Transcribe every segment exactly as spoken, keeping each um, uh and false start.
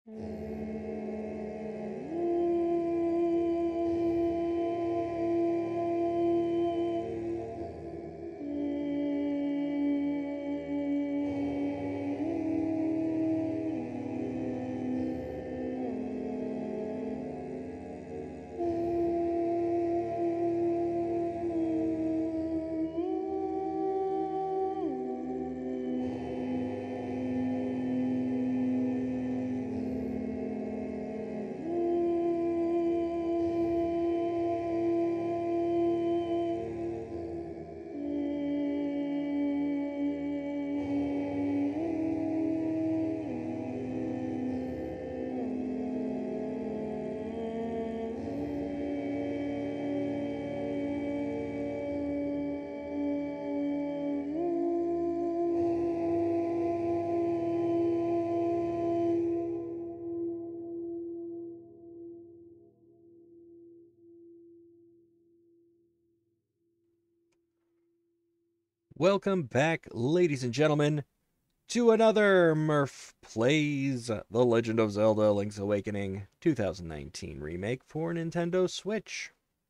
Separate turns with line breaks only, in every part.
Welcome back, ladies and gentlemen, to another Murph Plays The Legend of Zelda Link's Awakening two thousand nineteen remake for Nintendo Switch.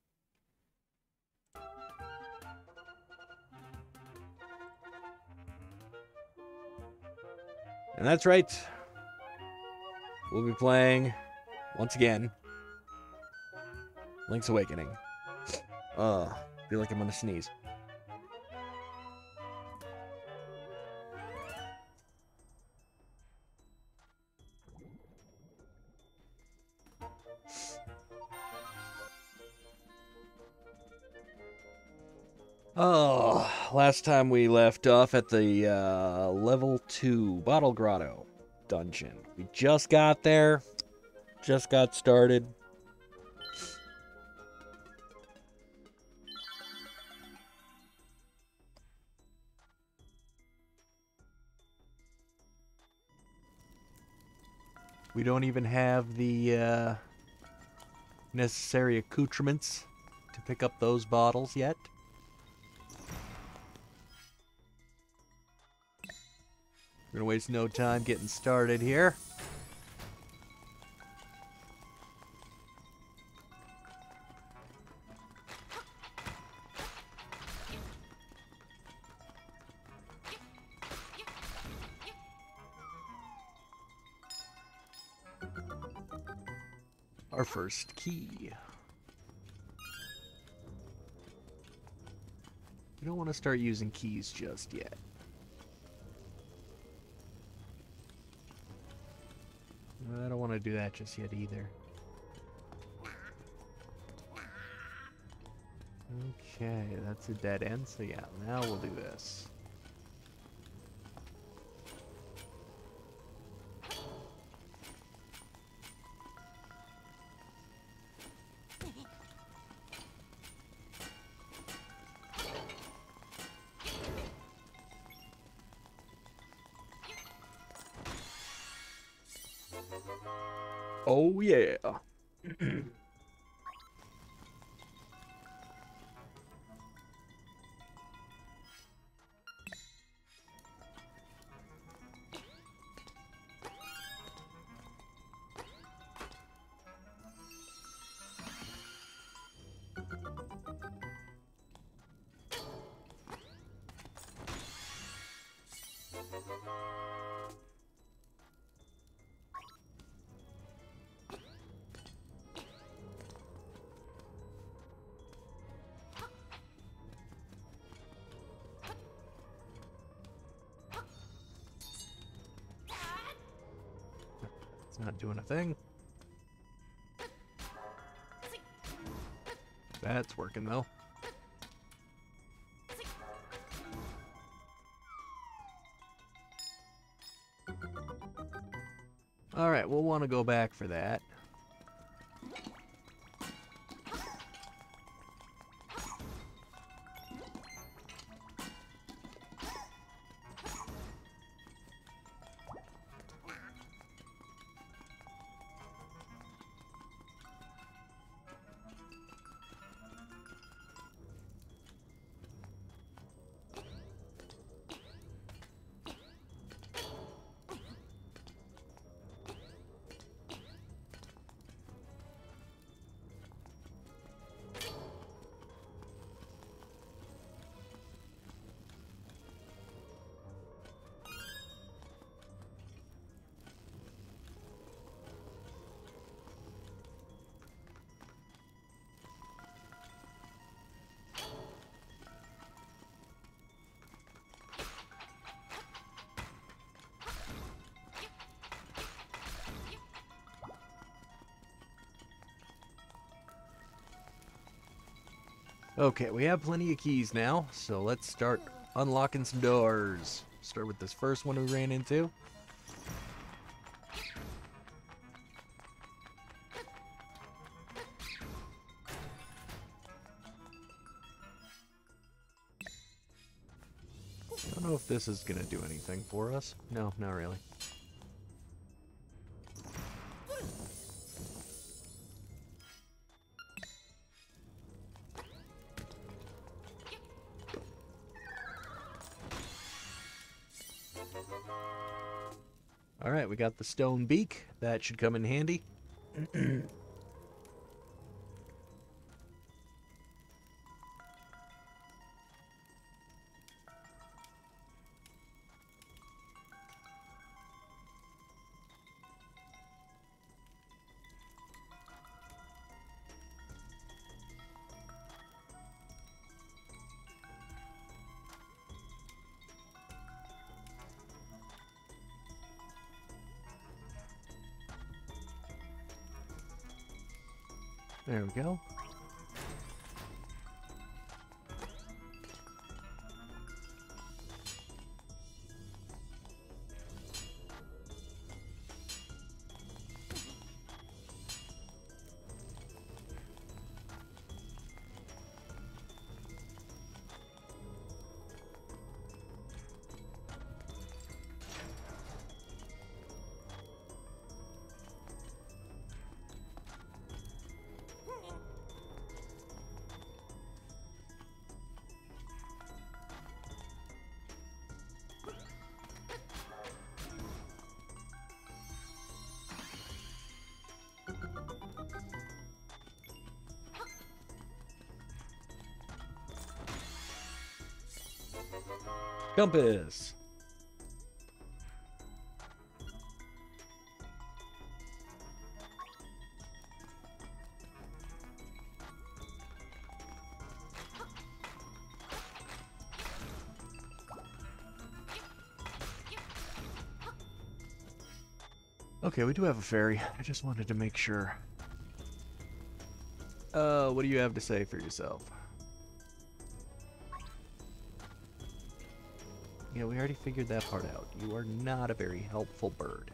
And that's right, we'll be playing, once again, Link's Awakening. Uh, feel like I'm gonna sneeze. Oh, last time we left off at the uh, level two Bottle Grotto dungeon. We just got there, just got started. We don't even have the uh, necessary accoutrements to pick up those bottles yet. We're gonna waste no time getting started here. Our first key. We don't want to start using keys just yet. I don't want to do that just yet either. Okay, that's a dead end, so yeah, now we'll do this. Oh yeah. It's not doing a thing. That's working though. Alright, we'll want to go back for that. Okay, we have plenty of keys now, so let's start unlocking some doors. Start with this first one we ran into. I don't know if this is going to do anything for us. No, not really. Alright, we got the stone beak. That should come in handy. There we go. Compass. Okay, we do have a ferry. I just wanted to make sure. Uh, what do you have to say for yourself? Yeah, we already figured that part out. You are not a very helpful bird.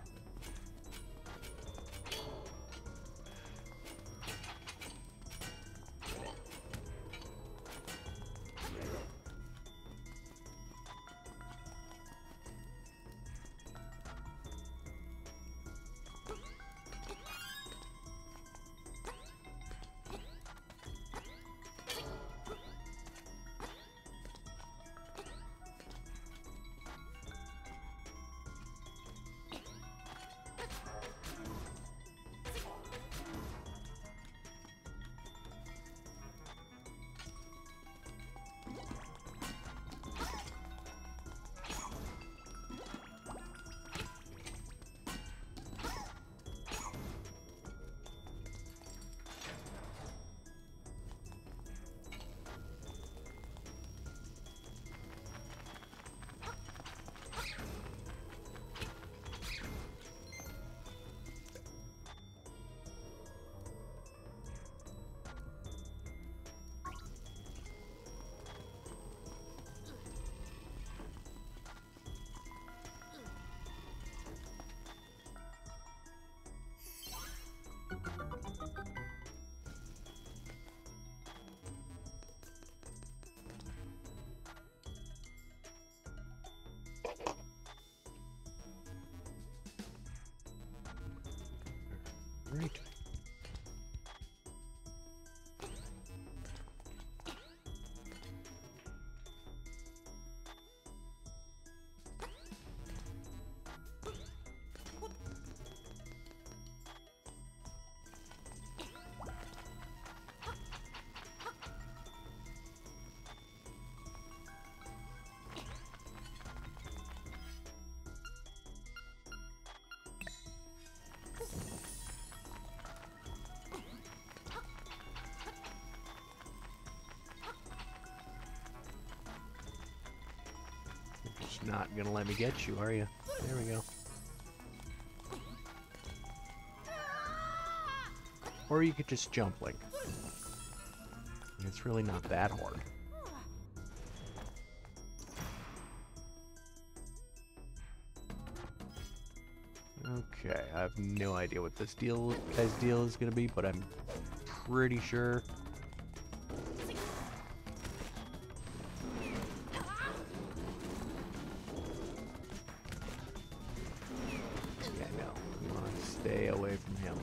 Right. Just not gonna let me get you, are you? There we go. Or you could just jump, like. It's really not that hard. Okay, I have no idea what this deal guy's deal is gonna be, but I'm pretty sure. Yeah, no. We want to stay away from him.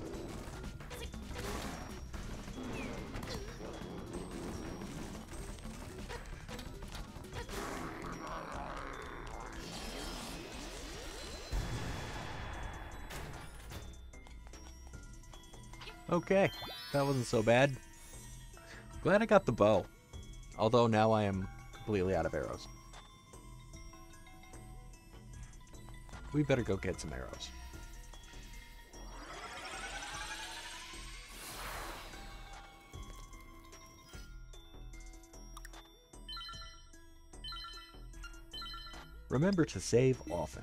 Okay, that wasn't so bad. Glad I got the bow. Although now I am completely out of arrows. We better go get some arrows. Remember to save often.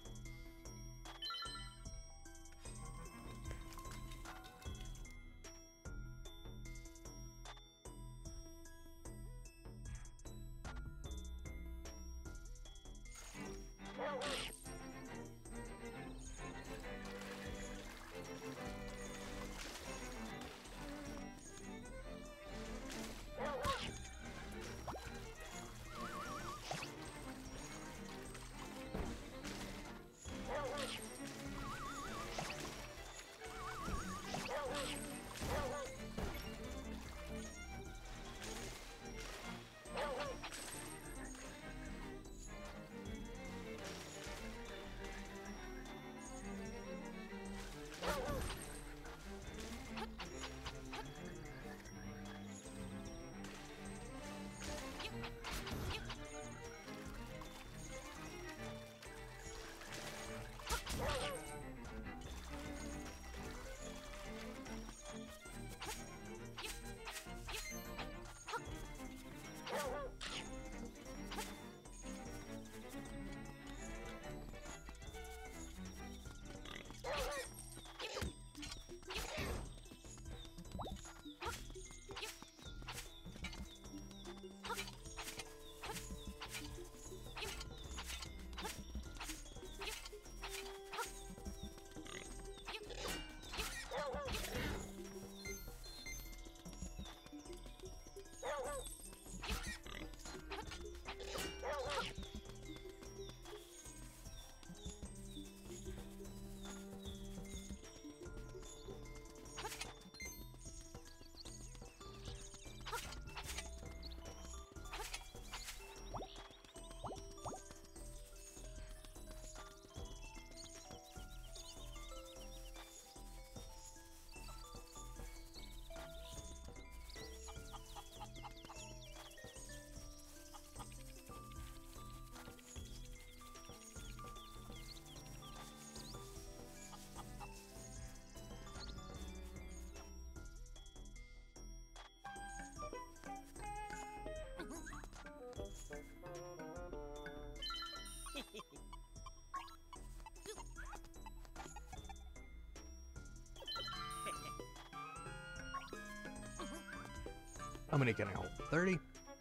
How many can I hold? thirty?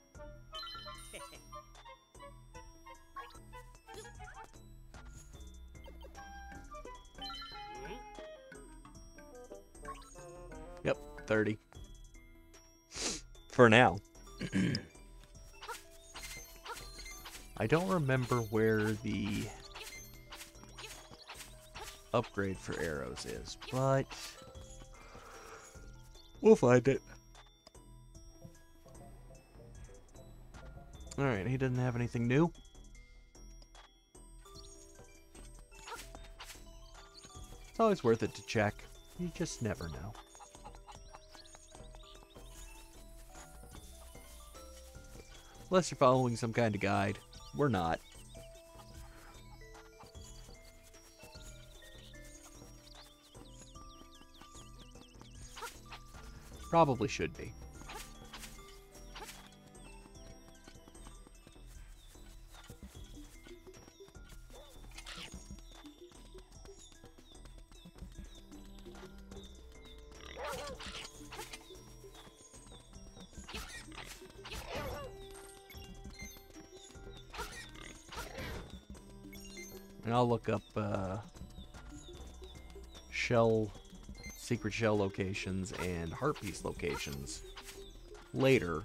Yep, thirty. For now. I don't remember where the upgrade for arrows is, but we'll find it. Alright, he doesn't have anything new. It's always worth it to check. You just never know. Unless you're following some kind of guide. We're not. Probably should be. And I'll look up uh, shell, secret shell locations and heart piece locations later.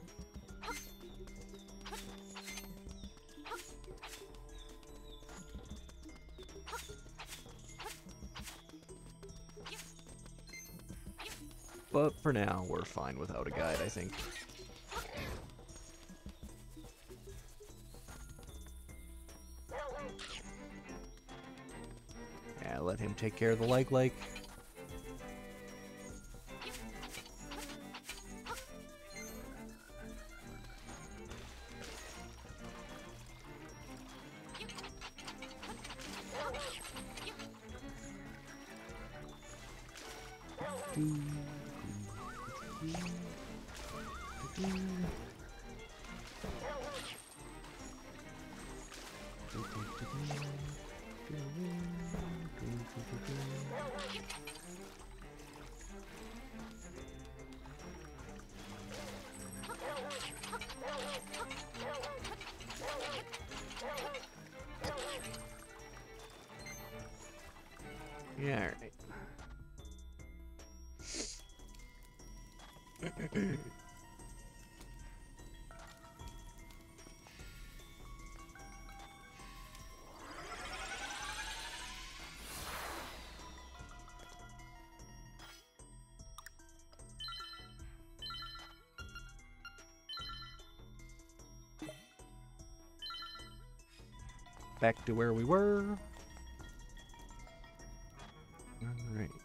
But for now, we're fine without a guide, I think. Yeah, let him take care of the Lake Lake. Yeah, all right. Back to where we were. All right.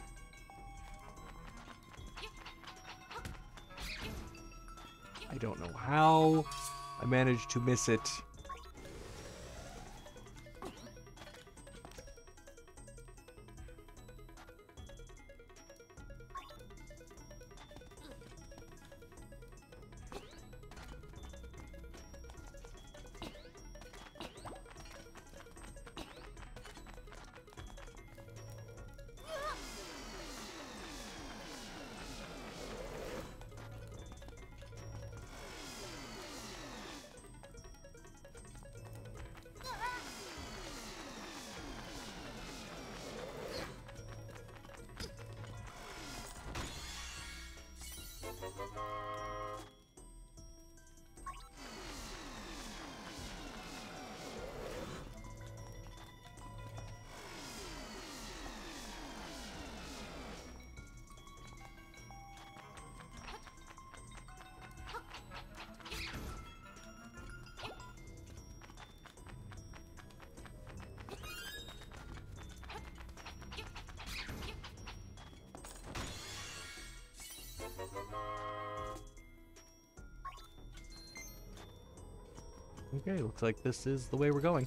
I don't know how I managed to miss it. Okay, looks like this is the way we're going.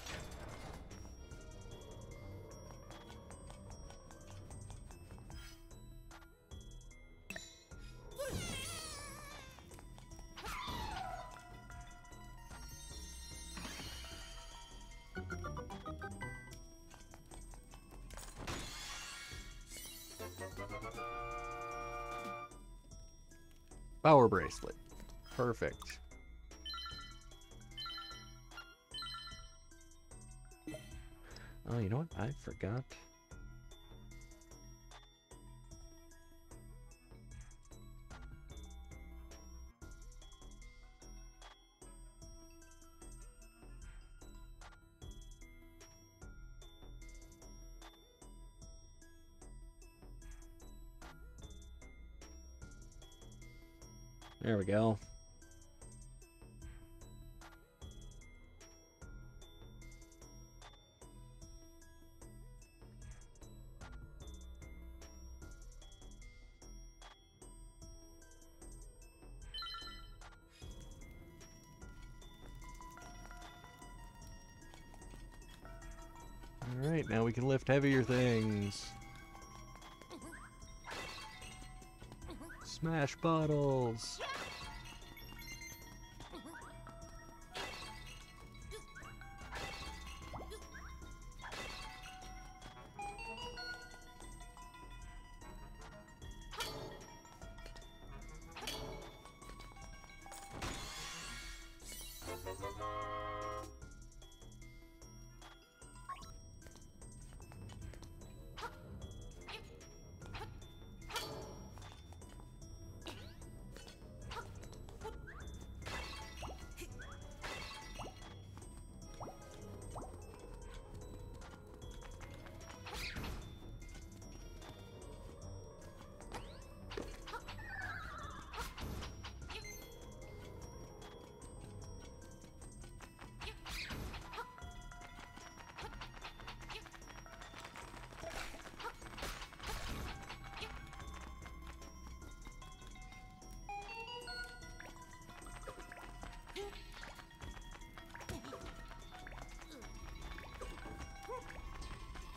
Power bracelet. Perfect. Oh, you know what? I forgot. There we go. Alright, now we can lift heavier things. Smash bottles.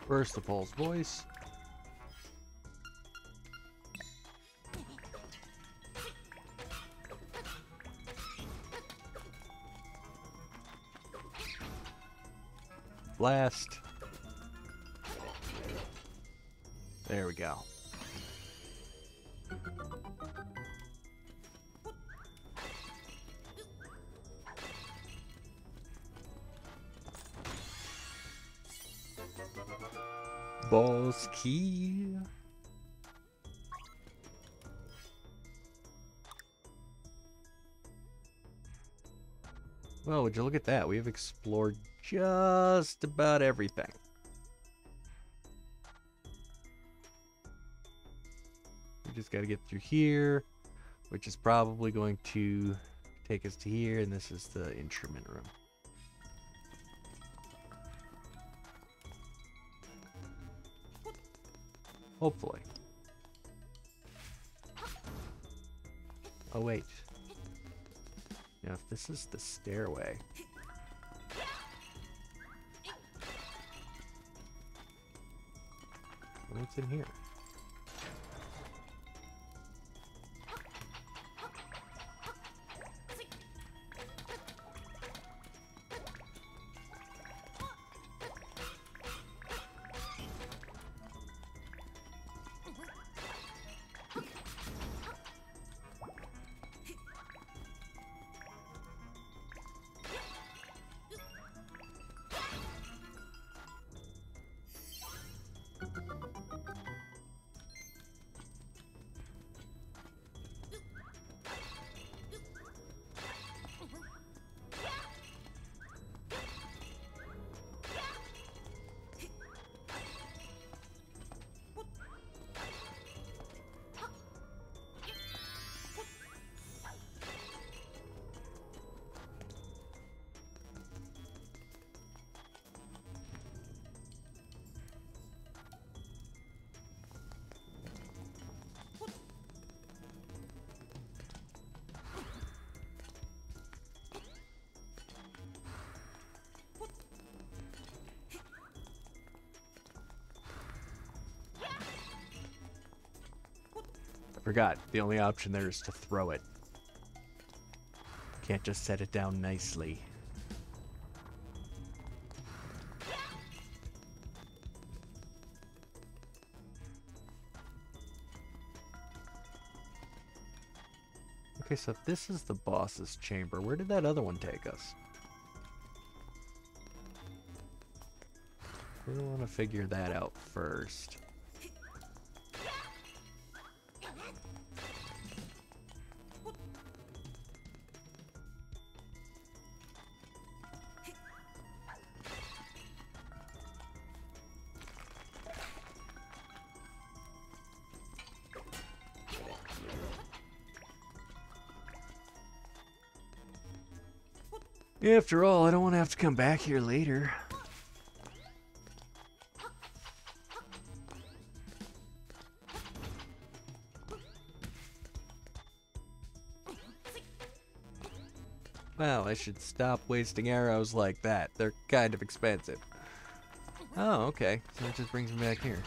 First the Pulse Voice. Blast. There we go. Boss key. Well, would you look at that? We have explored just about everything. We just got to get through here, which is probably going to take us to here, and this is the instrument room. Hopefully. Oh, wait. Now, if this is the stairway... what's in here? Forgot, the only option there is to throw it. Can't just set it down nicely. Okay, so if this is the boss's chamber, where did that other one take us? We want to figure that out first. After all, I don't want to have to come back here later. Wow, I should stop wasting arrows like that. They're kind of expensive. Oh, okay. So that just brings me back here.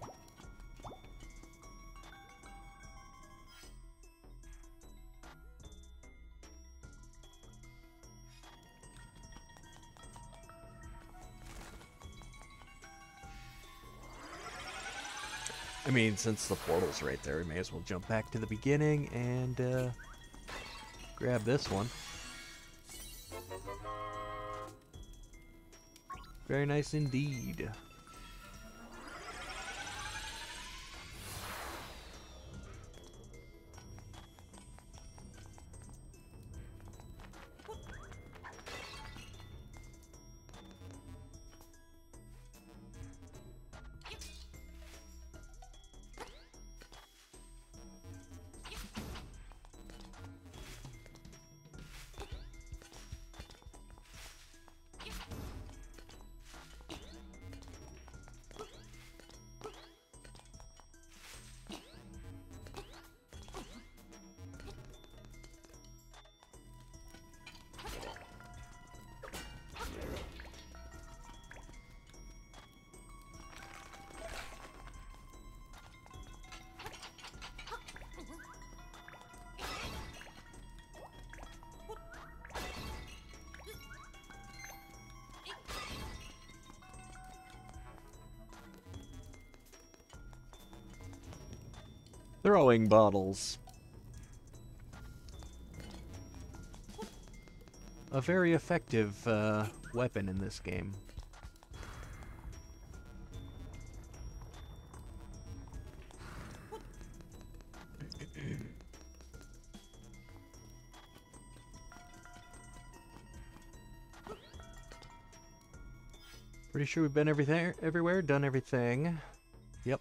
I mean, since the portal's right there, we may as well jump back to the beginning and uh, grab this one. Very nice indeed. Throwing bottles. A very effective uh, weapon in this game. Pretty sure we've been everything, everywhere, done everything. Yep.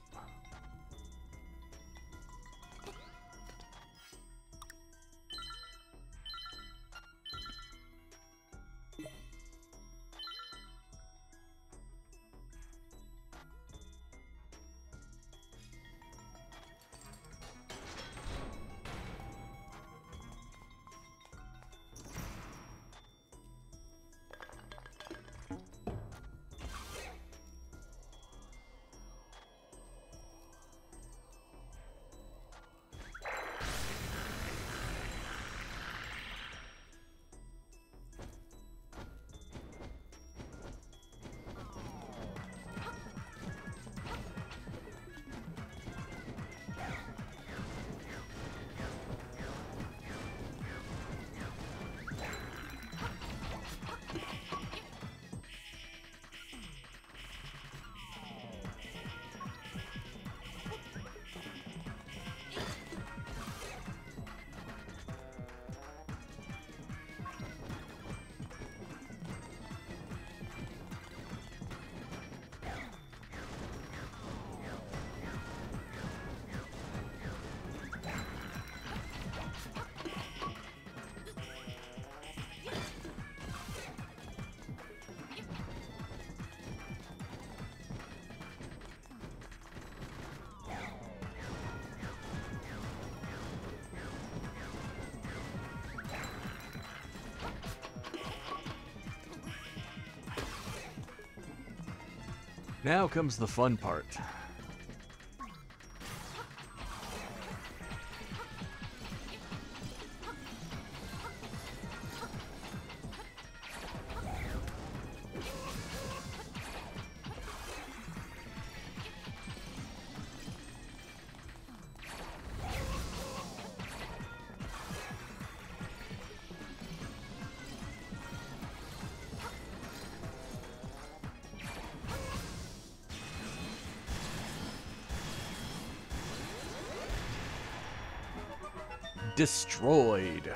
Now comes the fun part. Destroyed.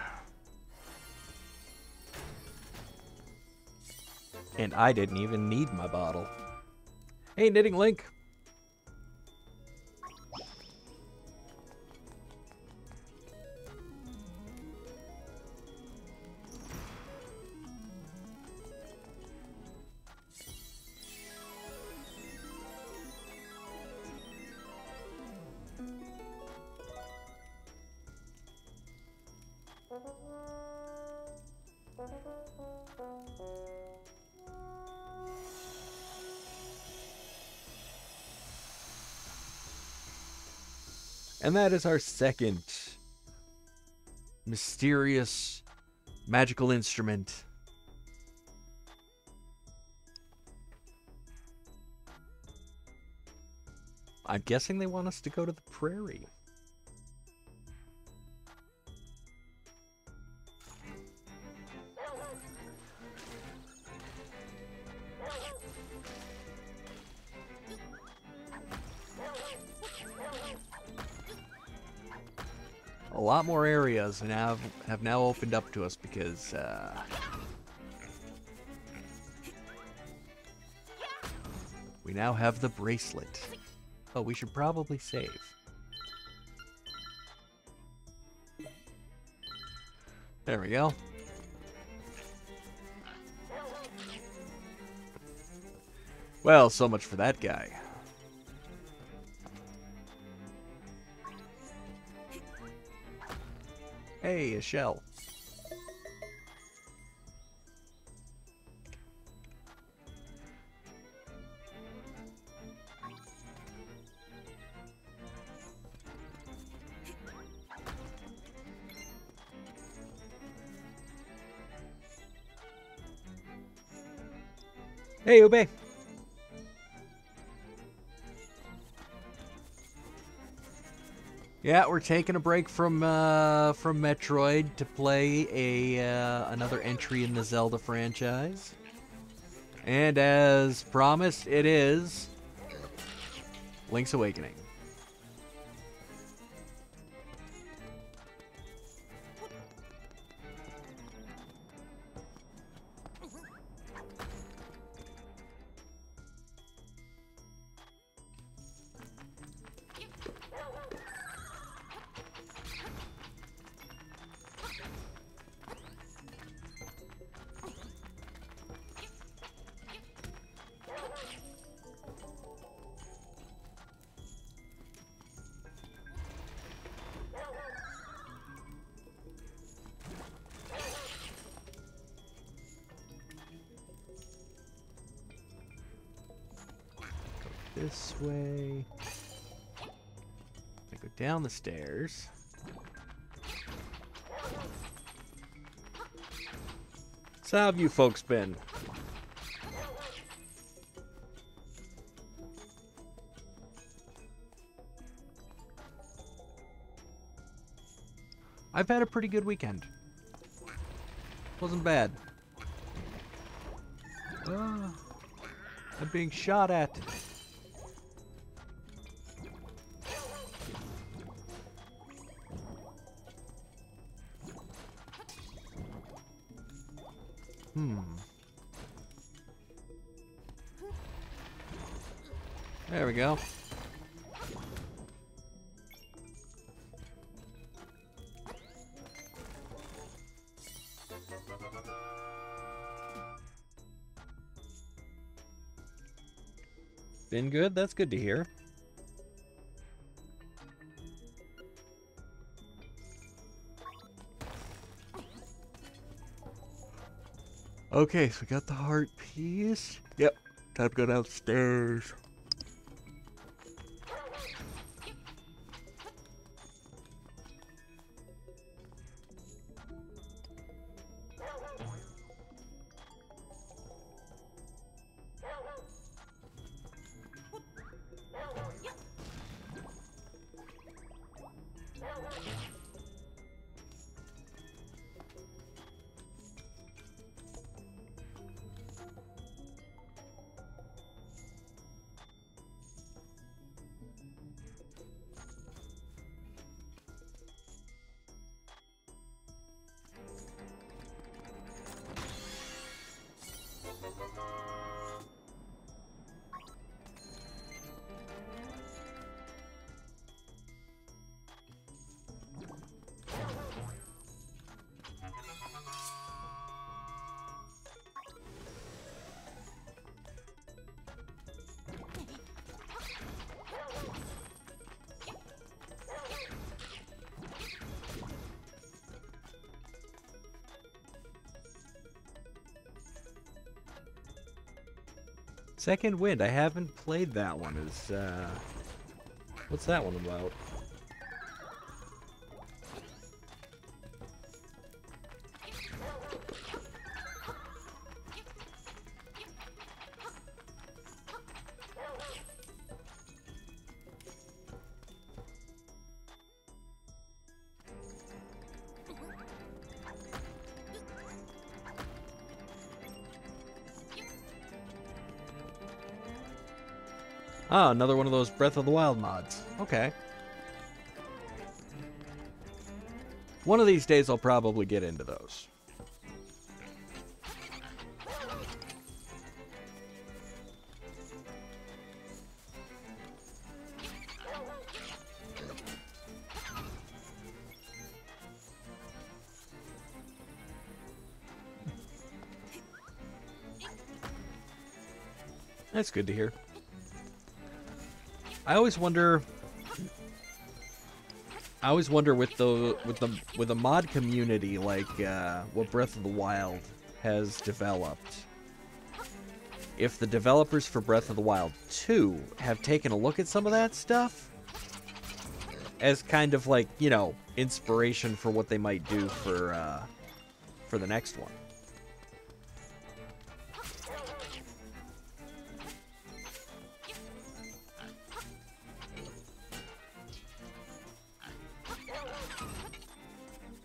And I didn't even need my bottle. Hey, Knitting Link. And that is our second mysterious magical instrument. I'm guessing they want us to go to the prairie. A lot more areas and have have now opened up to us because uh, we now have the bracelet. Oh, we should probably save. There we go. Well, so much for that guy. Hey, a shell. Hey, Ube. Yeah, we're taking a break from uh, from Metroid to play a uh, another entry in the Zelda franchise. And as promised, it is Link's Awakening. This way. I go down the stairs. So how have you folks been? I've had a pretty good weekend. Wasn't bad. Ah, I'm being shot at. Hmm. There we go. Been good? That's good to hear. Okay, so we got the heart piece. Yep, time to go downstairs. Second Wind, I haven't played that one. Is uh, what's that one about? Ah, another one of those Breath of the Wild mods. Okay. One of these days I'll probably get into those. That's good to hear. I always wonder. I always wonder with the with the with the mod community, like uh, what Breath of the Wild has developed. If the developers for Breath of the Wild two have taken a look at some of that stuff as kind of like, you know, inspiration for what they might do for uh, for the next one.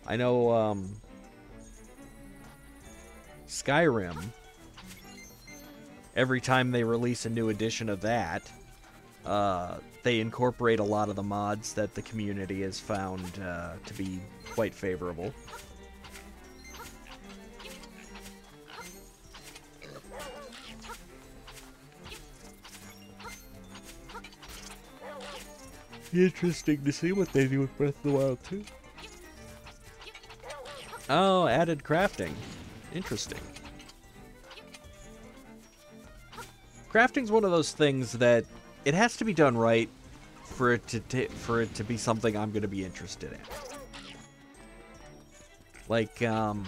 I know um, Skyrim, every time they release a new edition of that, uh, they incorporate a lot of the mods that the community has found uh, to be quite favorable. Interesting to see what they do with Breath of the Wild too. Oh, added crafting. Interesting. Crafting's one of those things that it has to be done right for it to t for it to be something I'm going to be interested in. Like um,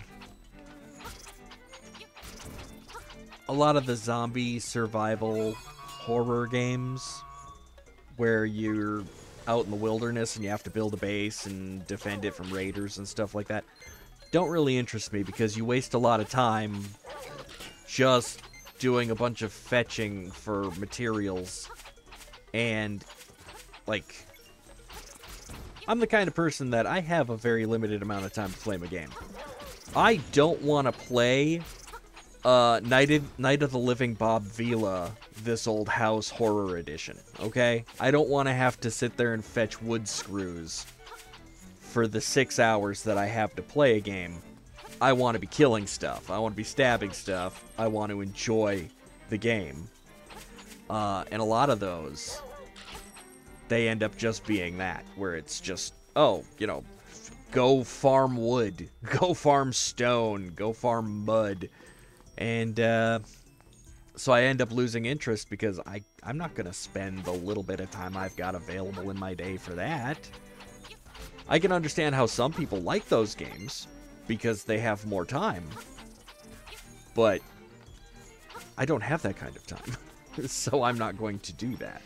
a lot of the zombie survival horror games where you're out in the wilderness and you have to build a base and defend it from raiders and stuff like that don't really interest me, because you waste a lot of time just doing a bunch of fetching for materials. And, like, I'm the kind of person that I have a very limited amount of time to play my game. I don't want to play uh, Night of, Night of the Living Bob Vila, This Old House Horror Edition, okay? I don't want to have to sit there and fetch wood screws for the six hours that I have to play a game. I want to be killing stuff. I want to be stabbing stuff. I want to enjoy the game. Uh, and a lot of those, they end up just being that, where it's just, oh, you know, go farm wood, go farm stone, go farm mud. And uh, so I end up losing interest, because I, I'm not going to spend the little bit of time I've got available in my day for that. I can understand how some people like those games because they have more time, but I don't have that kind of time, so I'm not going to do that.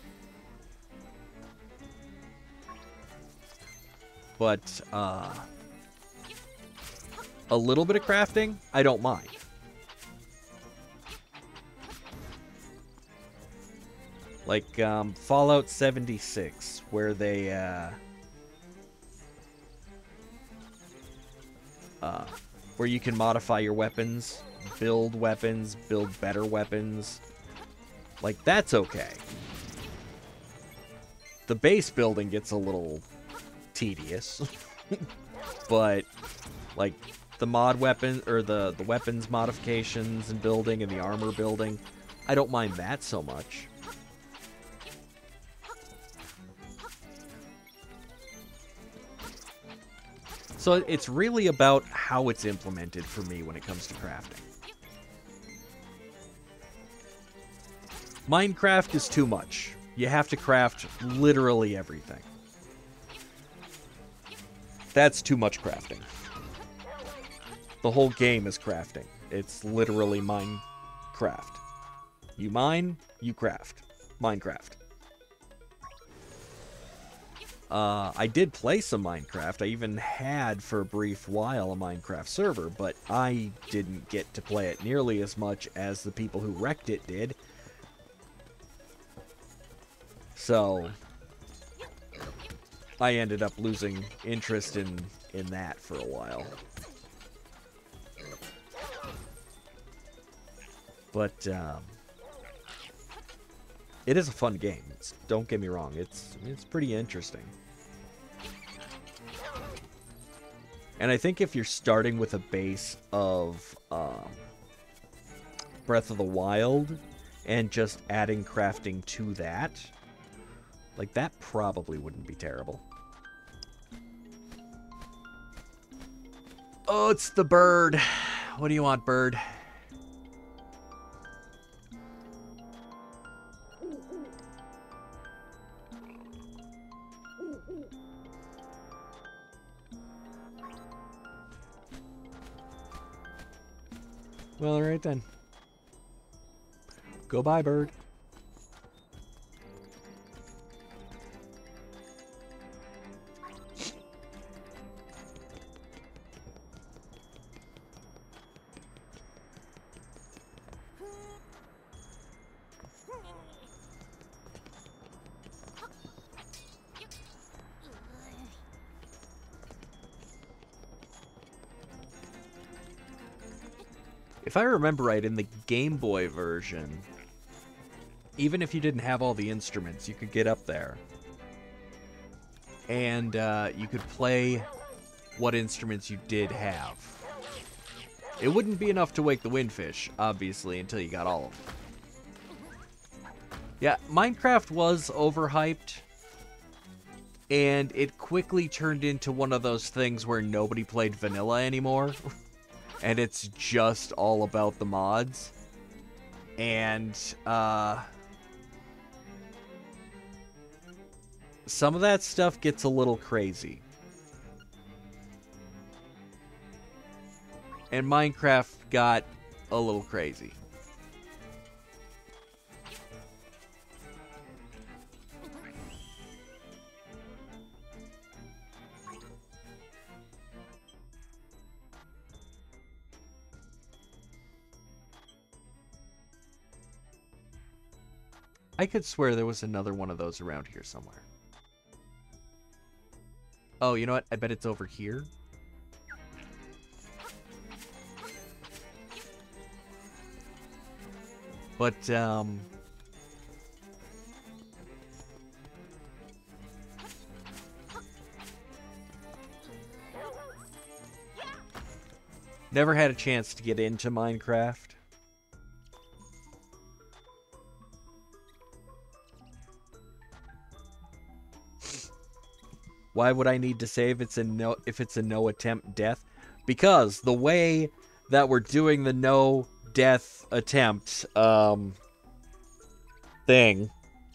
But uh, a little bit of crafting, I don't mind. Like um, Fallout seventy-six, where they uh, Uh, where you can modify your weapons, build weapons, build better weapons. Like, that's okay. The base building gets a little tedious. But, like, the mod weapon, or the, the weapons modifications and building and the armor building, I don't mind that so much. So it's really about how it's implemented for me when it comes to crafting. Minecraft is too much. You have to craft literally everything. That's too much crafting. The whole game is crafting. It's literally Minecraft. You mine, you craft. Minecraft. Uh, I did play some Minecraft. I even had, for a brief while, a Minecraft server, but I didn't get to play it nearly as much as the people who wrecked it did. So, I ended up losing interest in, in that for a while. But, um, it is a fun game. It's, don't get me wrong. It's, it's pretty interesting. And I think if you're starting with a base of um, Breath of the Wild and just adding crafting to that, like, that probably wouldn't be terrible. Oh, it's the bird. What do you want, bird? Well, alright then. Go bye, bird. If I remember right, in the Game Boy version, even if you didn't have all the instruments, you could get up there. And uh, you could play what instruments you did have. It wouldn't be enough to wake the Windfish, obviously, until you got all of them. Yeah, Minecraft was overhyped. And it quickly turned into one of those things where nobody played vanilla anymore. And it's just all about the mods. And, uh... some of that stuff gets a little crazy. And Minecraft got a little crazy. I could swear there was another one of those around here somewhere. Oh, you know what? I bet it's over here. But, um... never had a chance to get into Minecraft. Why would I need to save it's a no if it's a no attempt death? Because the way that we're doing the no death attempt um thing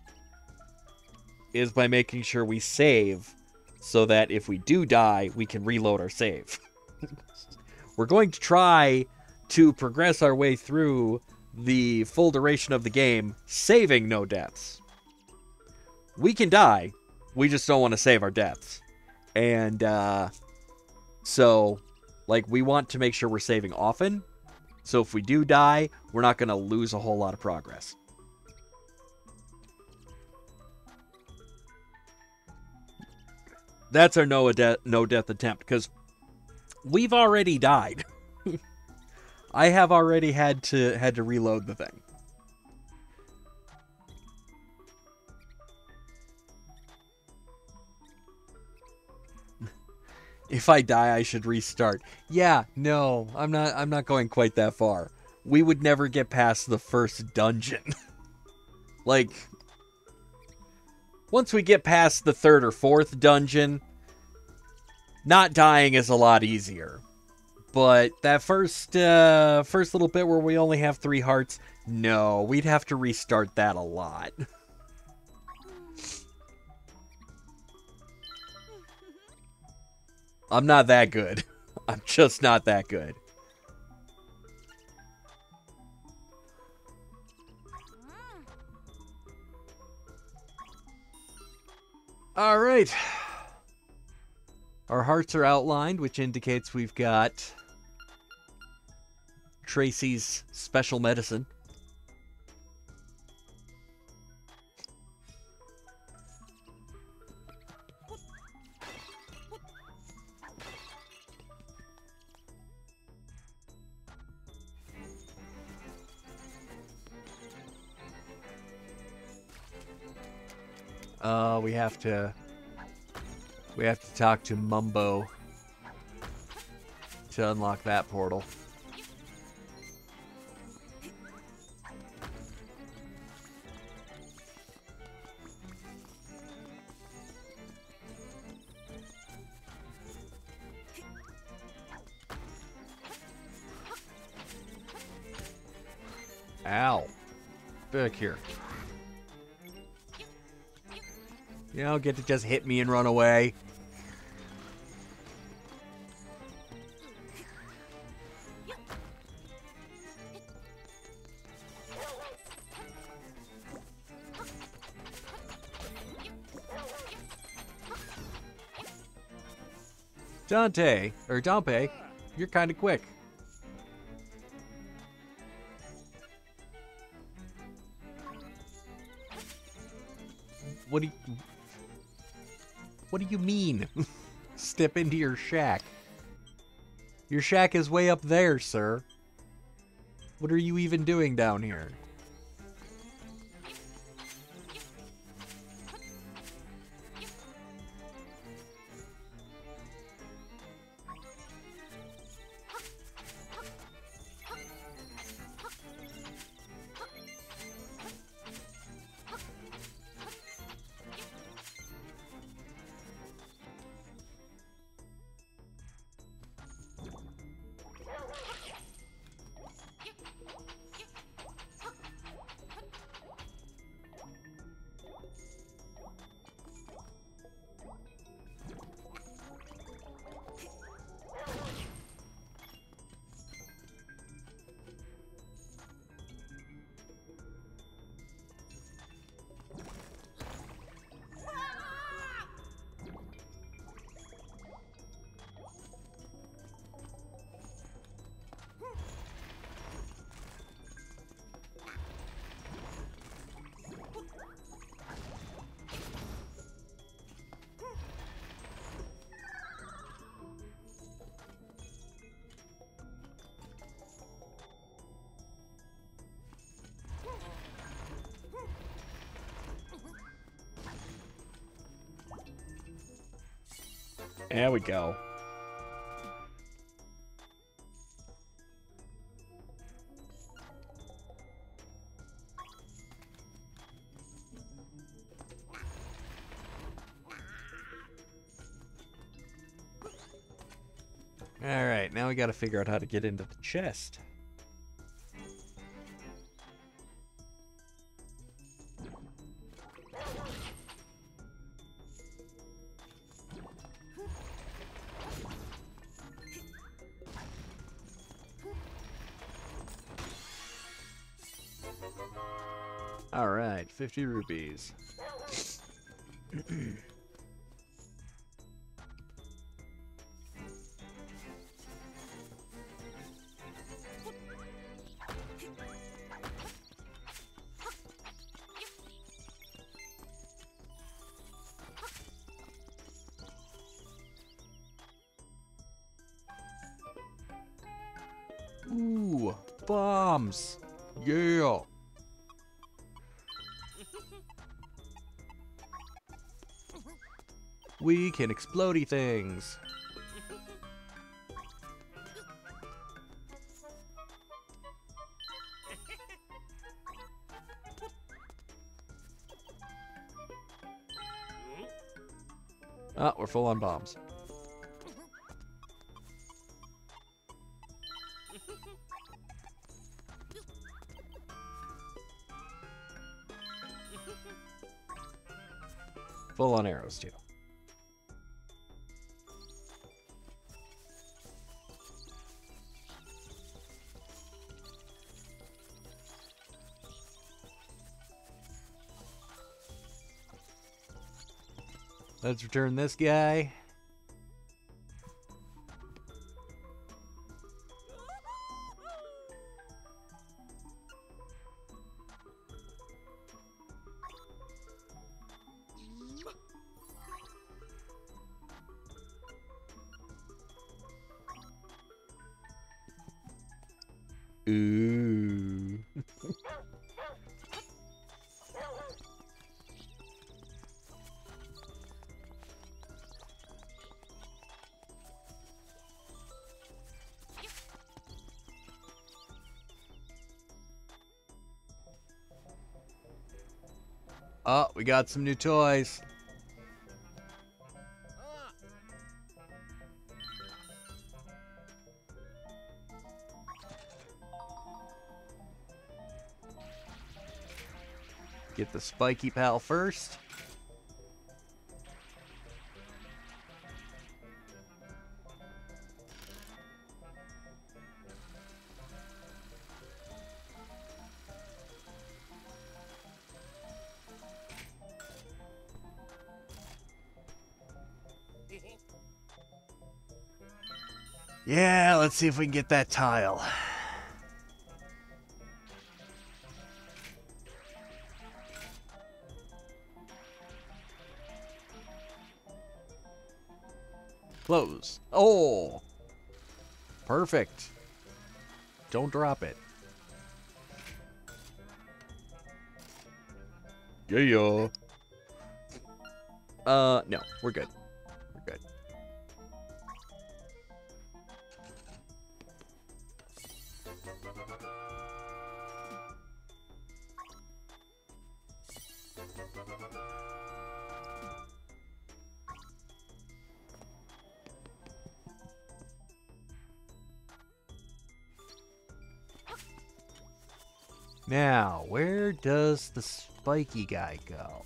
is by making sure we save so that if we do die, we can reload our save. We're going to try to progress our way through the full duration of the game, saving no deaths. We can die. We just don't want to save our deaths. And, uh, so, like, we want to make sure we're saving often. So if we do die, we're not going to lose a whole lot of progress. That's our no, de- no death attempt, because we've already died. I have already had to, had to reload the thing. If I die, I should restart. Yeah, no, I'm not I'm not going quite that far. We would never get past the first dungeon. Like, once we get past the third or fourth dungeon, not dying is a lot easier. But that first uh, first little bit where we only have three hearts, no, we'd have to restart that a lot. I'm not that good. I'm just not that good. Alright. Our hearts are outlined, which indicates we've got Tracy's special medicine. Uh, we have to... We have to talk to Mumbo to unlock that portal. Ow. Back here. You don't get to just hit me and run away. Dante, or Dompe, you're kind of quick. What do you... What do you mean? Step into your shack. Your shack is way up there, sir. What are you even doing down here? There we go. Alright, now we gotta figure out how to get into the chest. Alright, fifty rupees. Ooh, bombs! Yeah! We can explodey things! Ah, we're full on bombs. Full on arrows, too. Let's return this guy. Ooh. Oh, we got some new toys. Get the spiky pal first. Yeah, let's see if we can get that tile. Close. Oh! Perfect. Don't drop it. Yeah, yeah. Uh, no, we're good. We're good. Now, where does the spiky guy go?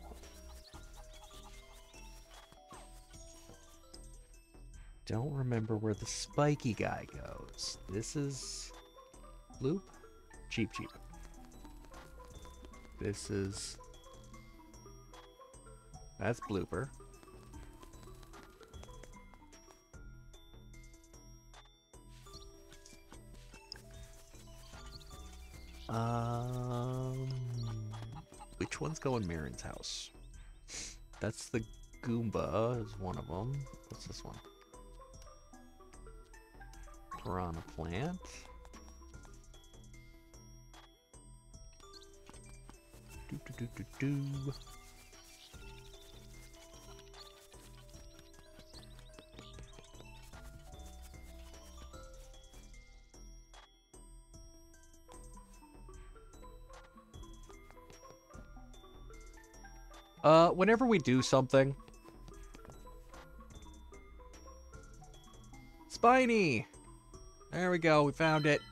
Don't remember where the spiky guy goes. This is Loop? Cheap, cheap. This is... That's Blooper. Um, which one's going Marin's house? That's the Goomba is one of them. What's this one? Piranha Plant. Do do do do do. Uh, whenever we do something... Spiny! There we go, we found it.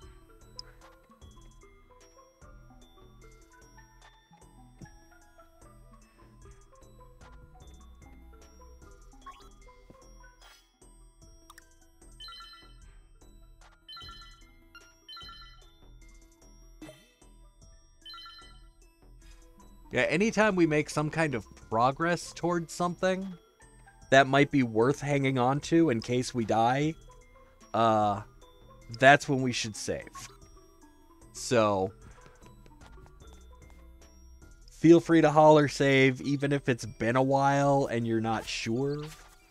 Yeah, anytime we make some kind of progress towards something that might be worth hanging on to in case we die, uh, that's when we should save. So, feel free to holler save, even if it's been a while and you're not sure.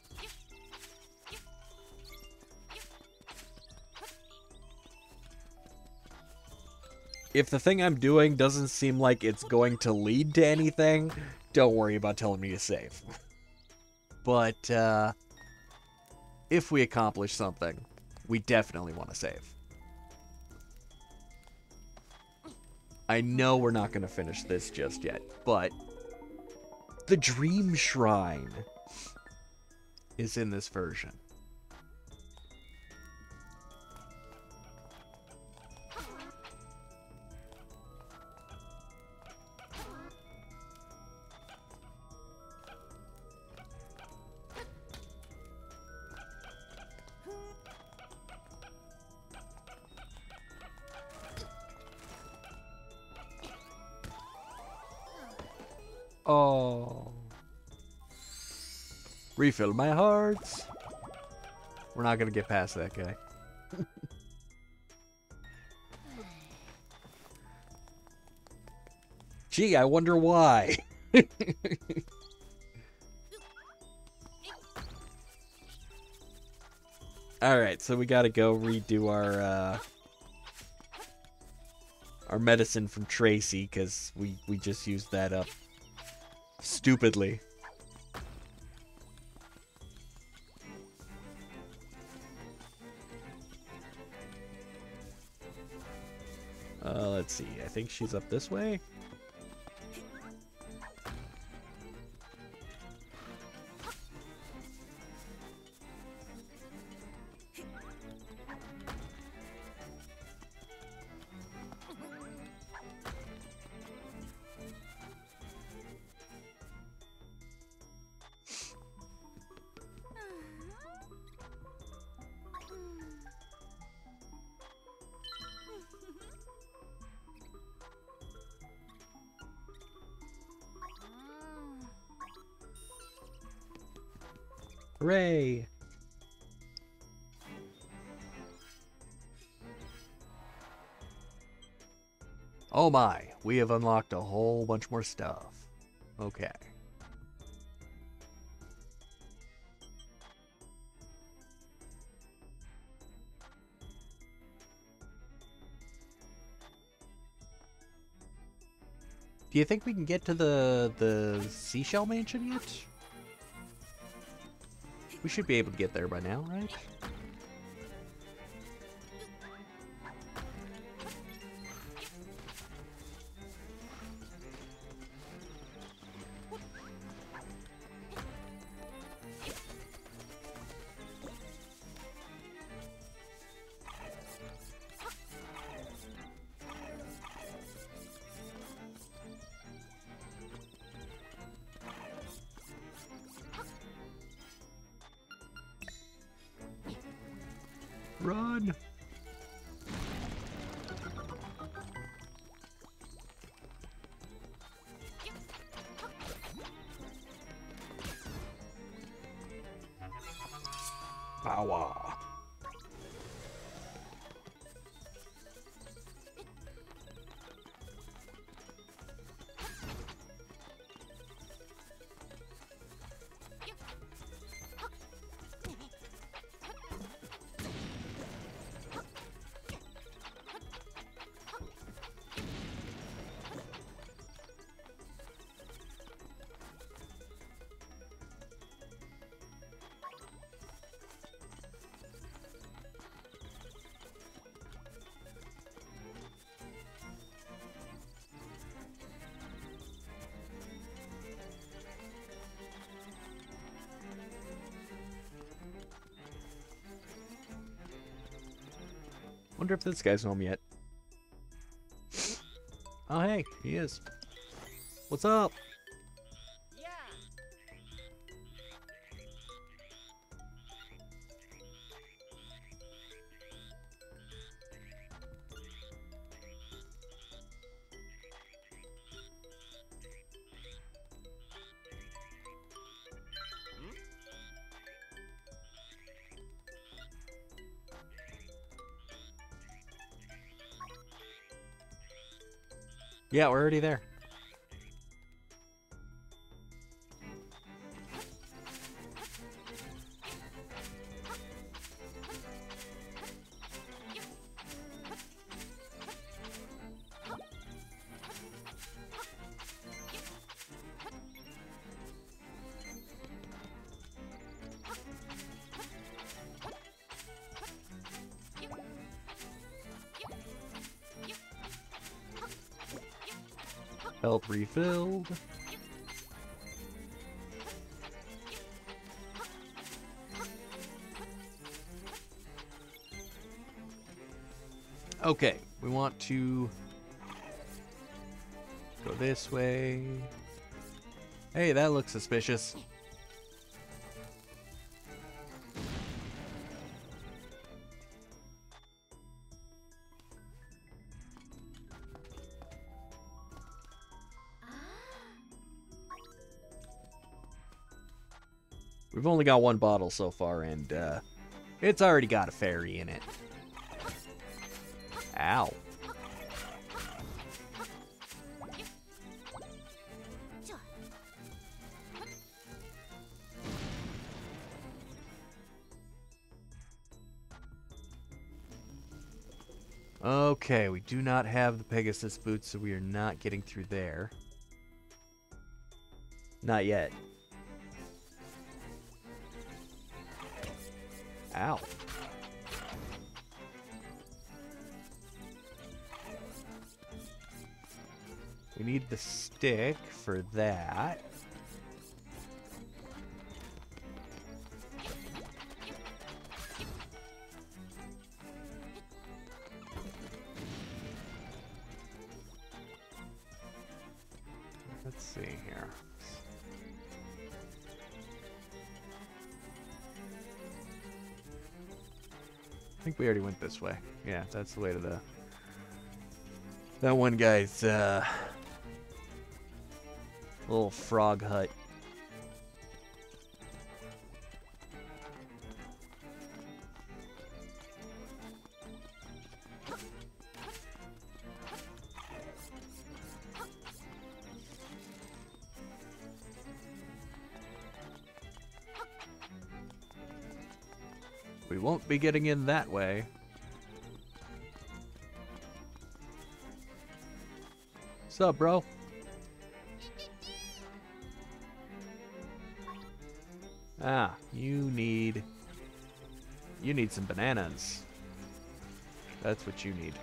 If the thing I'm doing doesn't seem like it's going to lead to anything, don't worry about telling me to save. But, uh, if we accomplish something, we definitely want to save. I know we're not going to finish this just yet, but the Dream Shrine is in this version. Oh. Refill my hearts. We're not gonna get past that guy. Gee, I wonder why. Alright, so we gotta go redo our, uh... our medicine from Tracy, because we, we just used that up. Stupidly. Uh, let's see. I think she's up this way. Hooray! Oh my, we have unlocked a whole bunch more stuff. Okay. Do you think we can get to the the seashell mansion yet? We should be able to get there by now, right? Run! Power. Wonder if this guy's home yet. Oh, hey, he is. What's up?
Yeah.
Yeah, we're already there. Health refilled. Okay, we want to go this way. Hey, that looks suspicious. We've only got one bottle so far, and uh, it's already got a fairy in it. Ow. Okay, we do not have the Pegasus boots, so we are not getting through there. Not yet. Ow. We need the stick for that. Let's see here. I think we already went this way. Yeah, that's the way to the... That one guy's, uh... little frog hut. We won't be getting in that way. What's up, bro? Ah, you need... You need some bananas. That's what you need.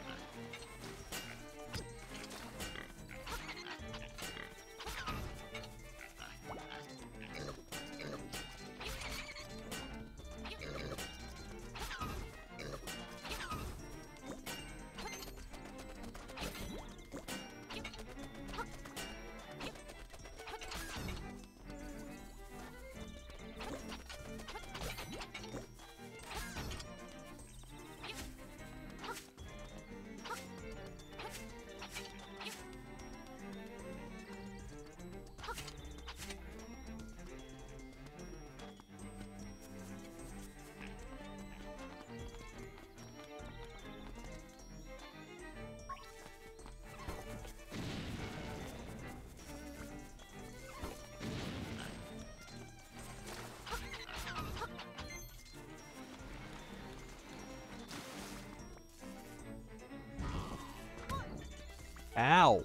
Ow.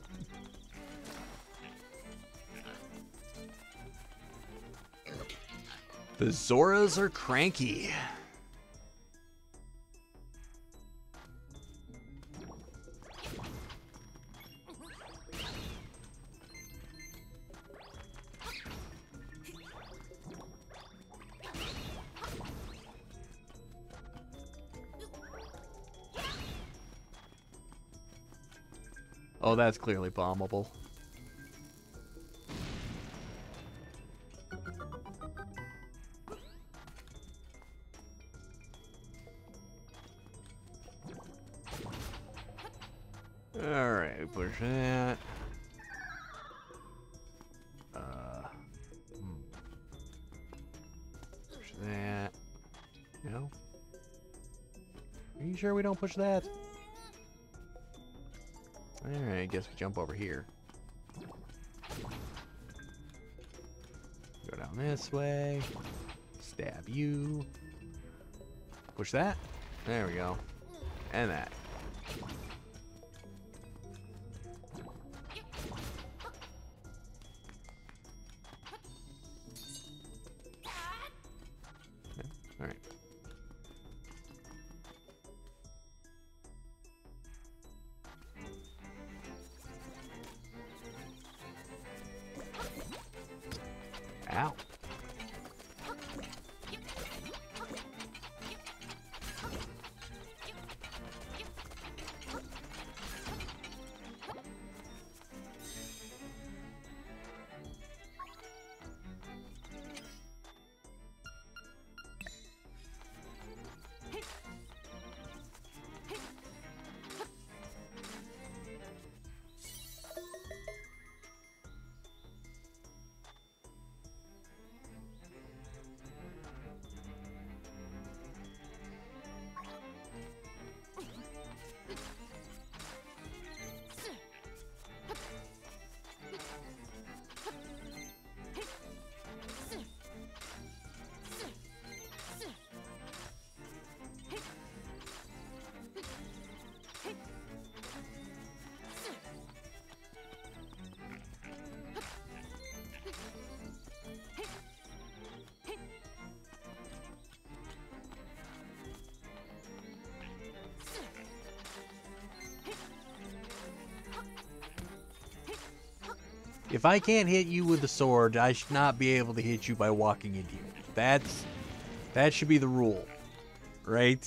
The Zoras are cranky. Oh, that's clearly bombable. Alright, push that. Uh, hmm. Push that. No? Are you sure we don't push that? Alright, I guess we jump over here. Go down this way. Stab you. Push that. There we go. And that. Alright. Ow. If I can't hit you with the sword, I should not be able to hit you by walking into you. That's... That should be the rule. Right?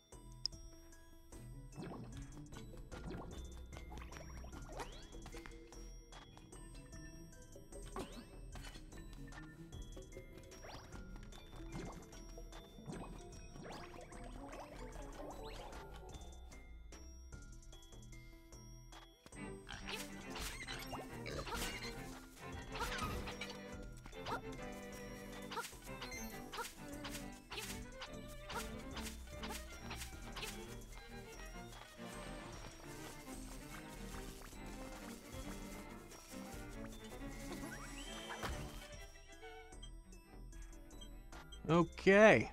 Okay.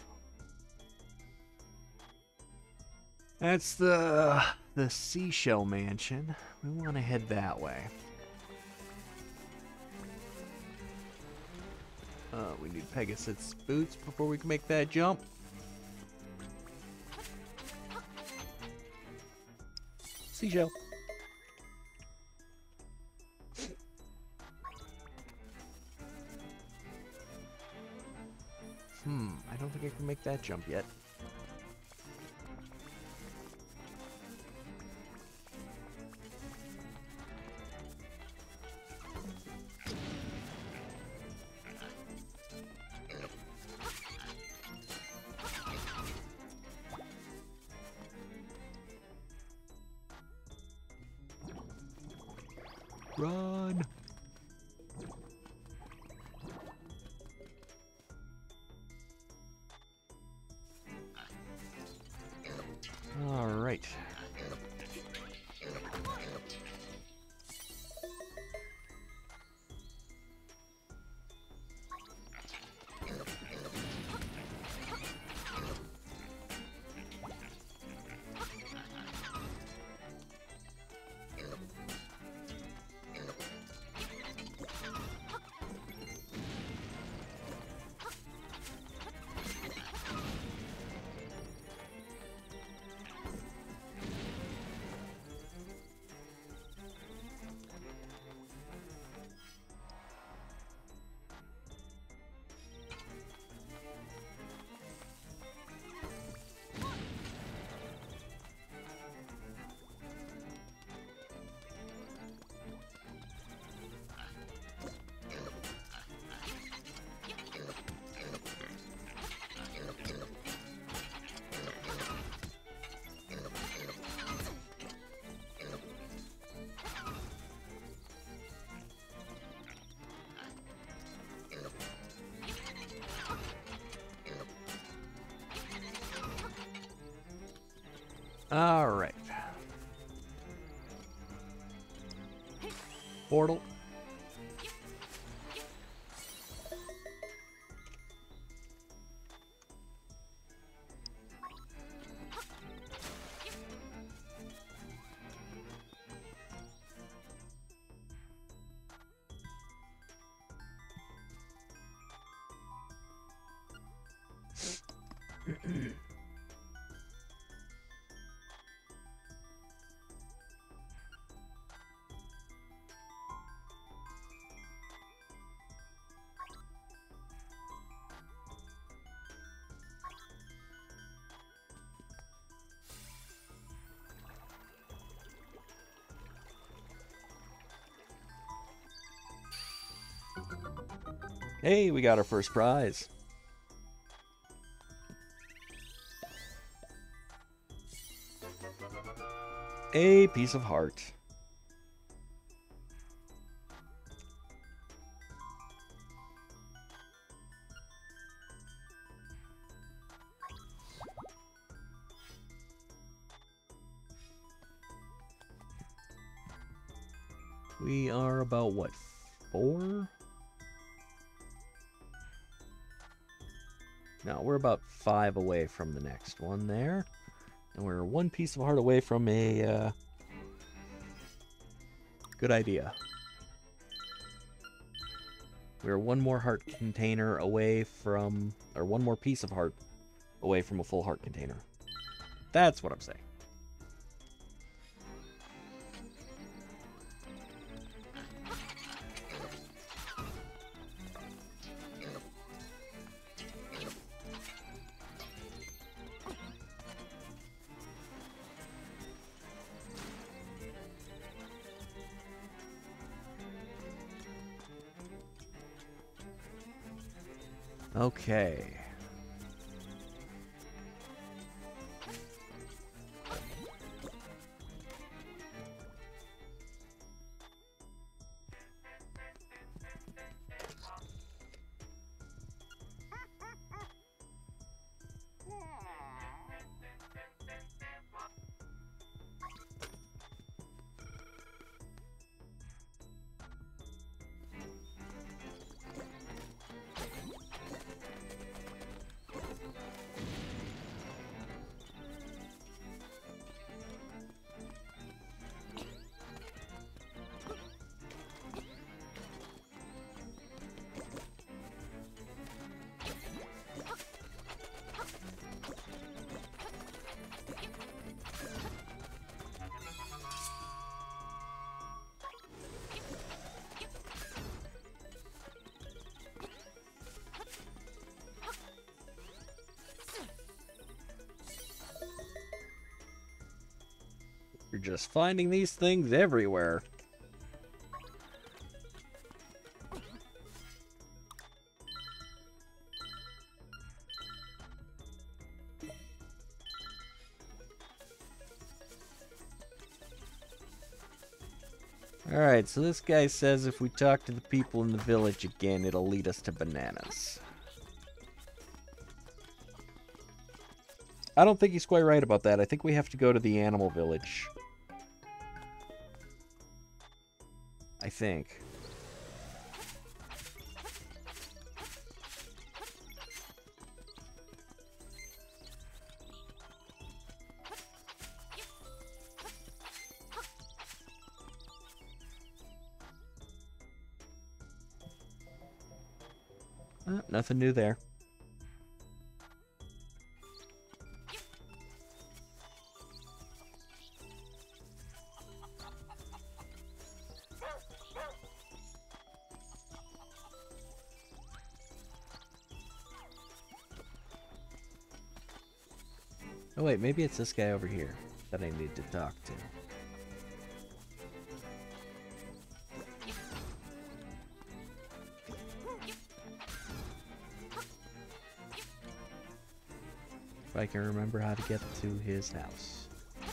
That's the the seashell mansion. We want to head that way. Uh, we need Pegasus boots before we can make that jump. Seashell. Hmm, I don't think I can make that jump yet. Run! All right. All right. Portal. Hey, we got our first prize. A piece of heart. We are about, what, four? No, we're about five away from the next one there. And we're one piece of heart away from a uh, good idea. We're one more heart container away from, or one more piece of heart away from a full heart container. That's what I'm saying. Okay. You're just finding these things everywhere. Alright, so this guy says if we talk to the people in the village again, it'll lead us to bananas. I don't think he's quite right about that. I think we have to go to the animal village. I think. Oh, nothing new there. Oh wait, maybe it's this guy over here that I need to talk to. If I can remember how to get to his house.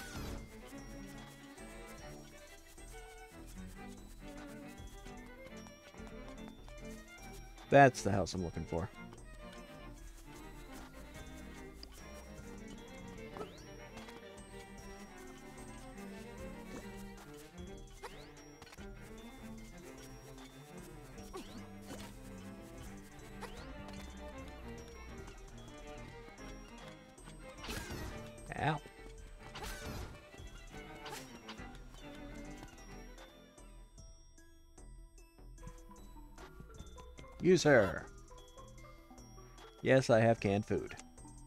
That's the house I'm looking for. Ow. Use her. Yes, I have canned food.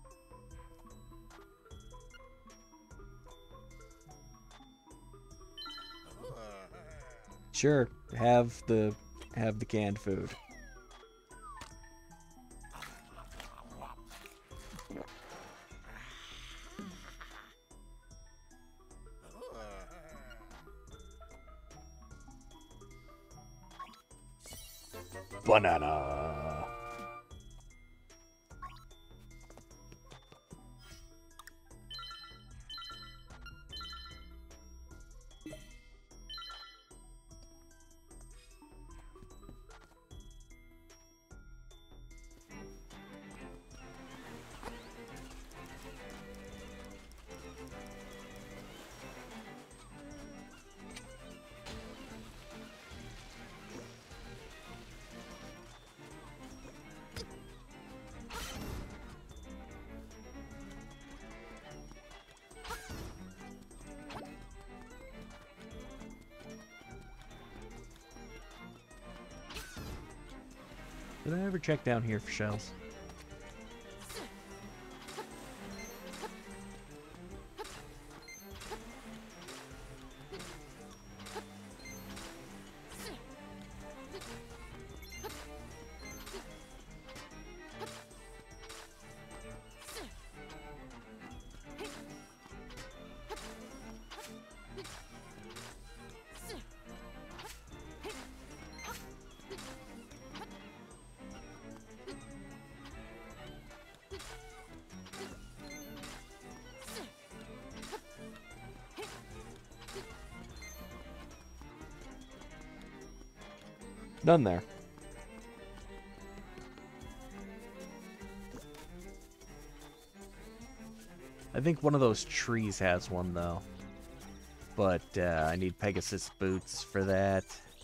Sure, have the have the canned food. Banana. Did I ever check down here for shells? None there. I think one of those trees has one, though. But uh, I need Pegasus boots for that.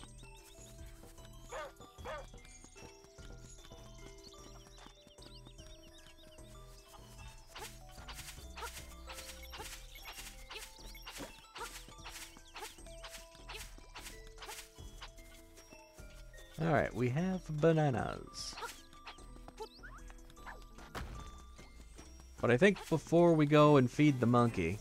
Alright, we have bananas. But I think before we go and feed the monkey...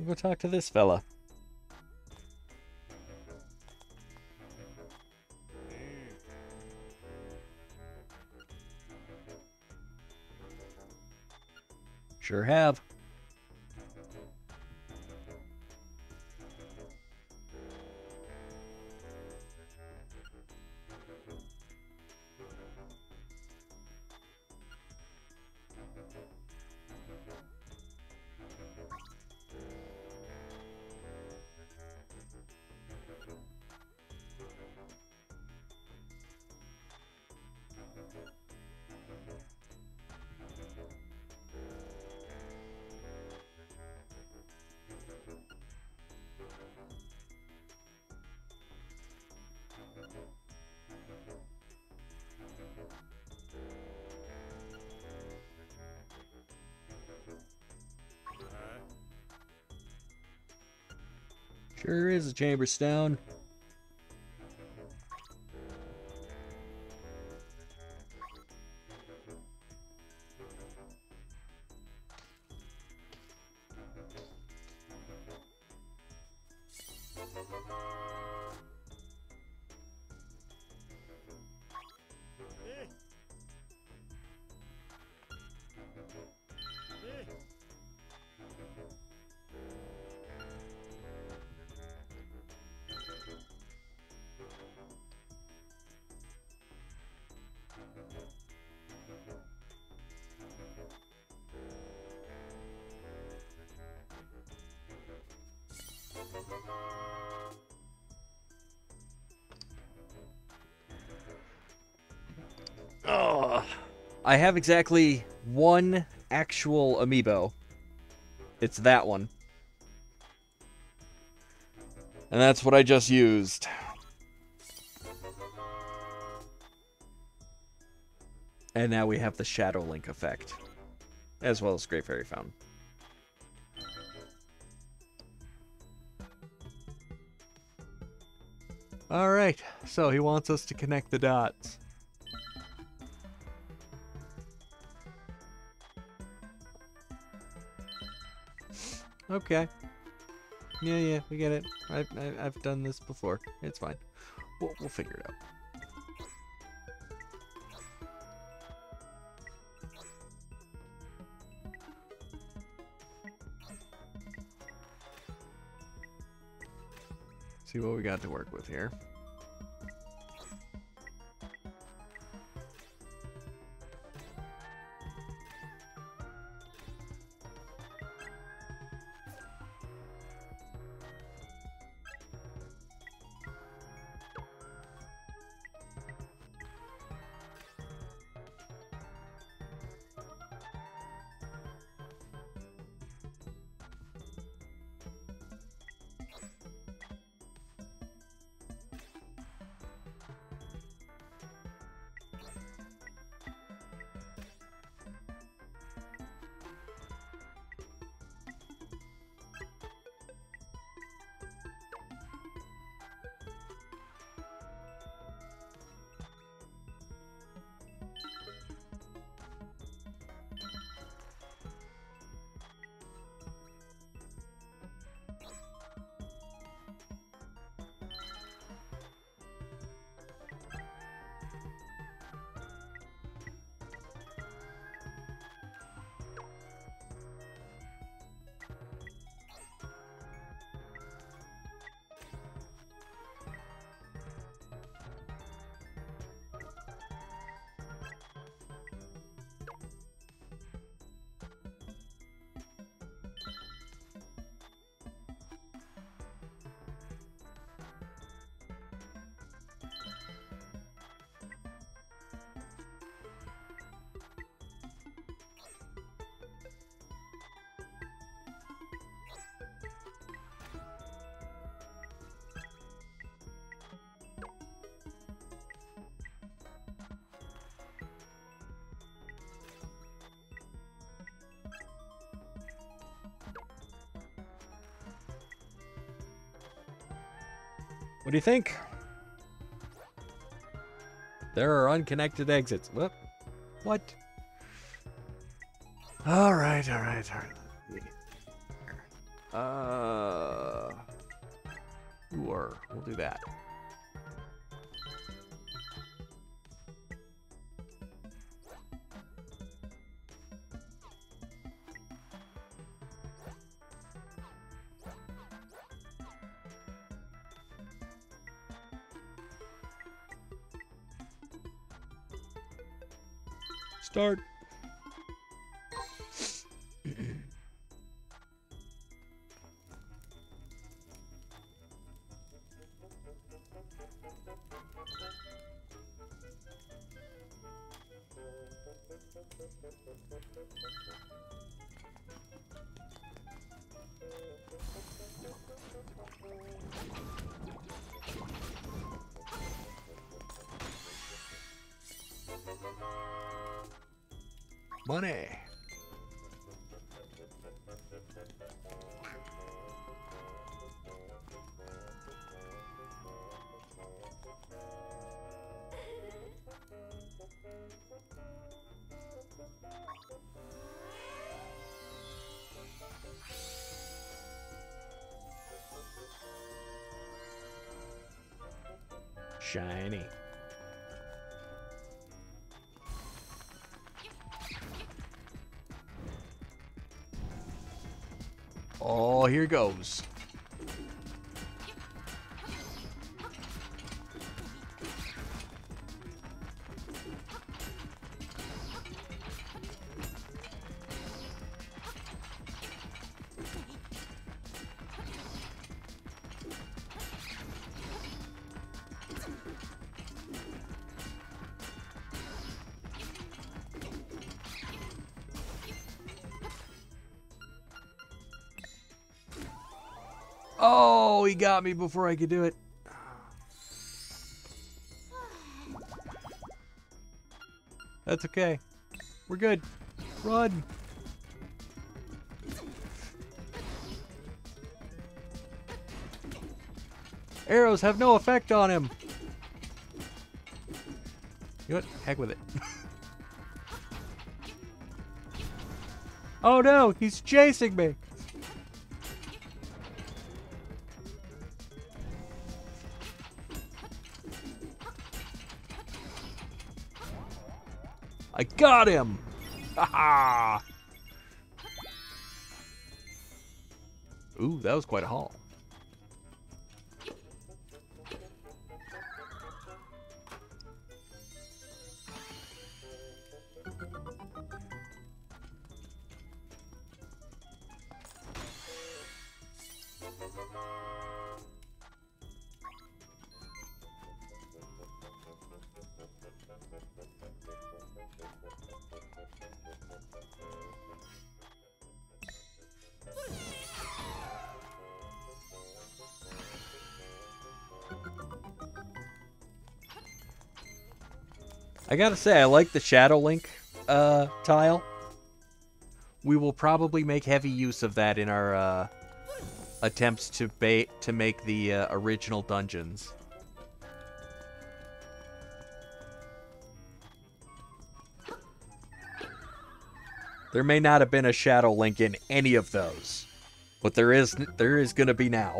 We'll go talk to this fella. Sure have. Sure is a chamber stone. Oh, I have exactly one actual amiibo. It's that one. And that's what I just used. And now we have the Shadow Link effect, as well as Great Fairy Fountain. Alright, so he wants us to connect the dots. Okay. Yeah, yeah, we get it. I've, I've done this before. It's fine. We'll, we'll figure it out. See what we got to work with here. What do you think? There are unconnected exits. What? What? All right, all right, all right. Uh, lure. We'll do that. Start. Money. Shiny. Oh, here goes. Oh, he got me before I could do it. That's okay. We're good. Run. Arrows have no effect on him. You know what? Heck with it. Oh no, he's chasing me. I got him! Ha Ooh, that was quite a haul. I gotta say, I like the Shadow Link uh, tile. We will probably make heavy use of that in our uh, attempts to ba to make the uh, original dungeons. There may not have been a Shadow Link in any of those, but there is there is gonna be now.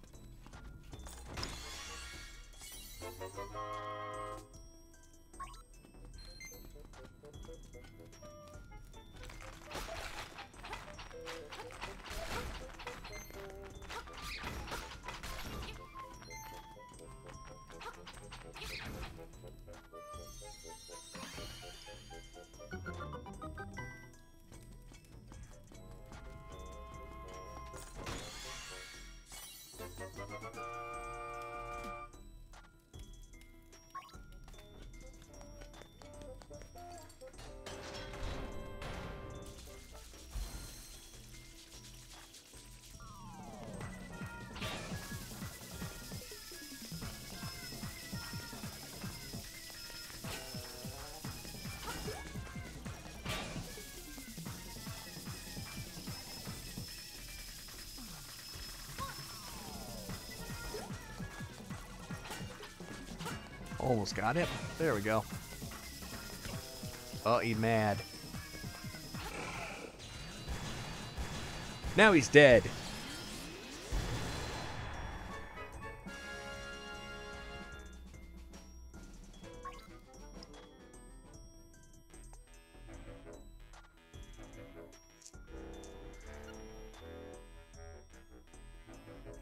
Almost got him. There we go. Oh, he's mad. Now he's dead.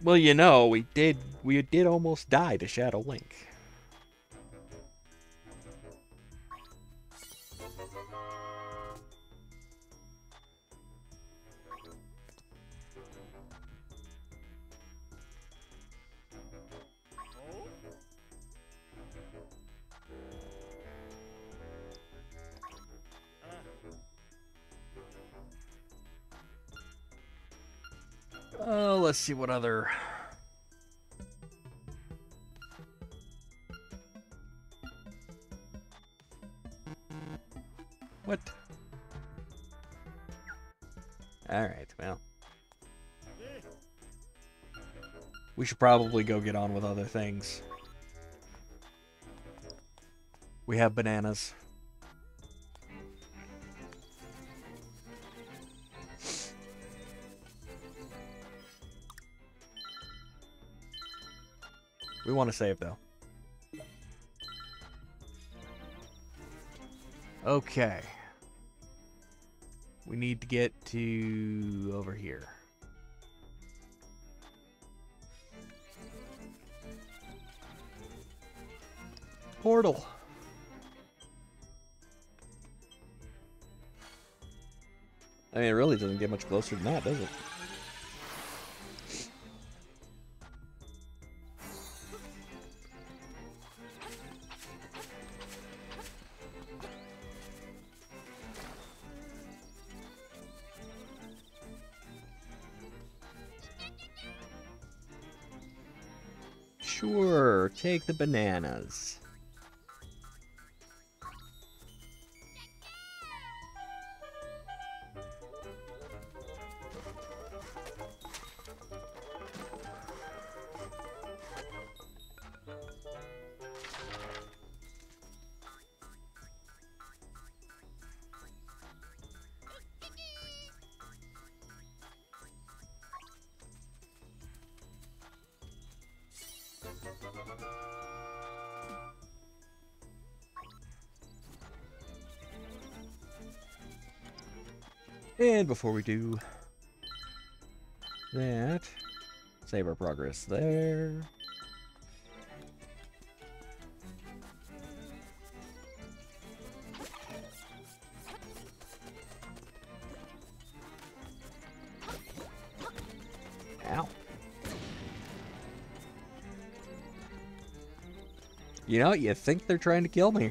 Well, you know, we did we did almost die to Shadow Link. Oh, let's see what other... What? Alright, well. We should probably go get on with other things. We have bananas. We want to save, though. Okay. We need to get to over here. Portal. I mean, it really doesn't get much closer than that, does it? Sure, take the bananas. And before we do that, save our progress there. Ow. You know, you think they're trying to kill me.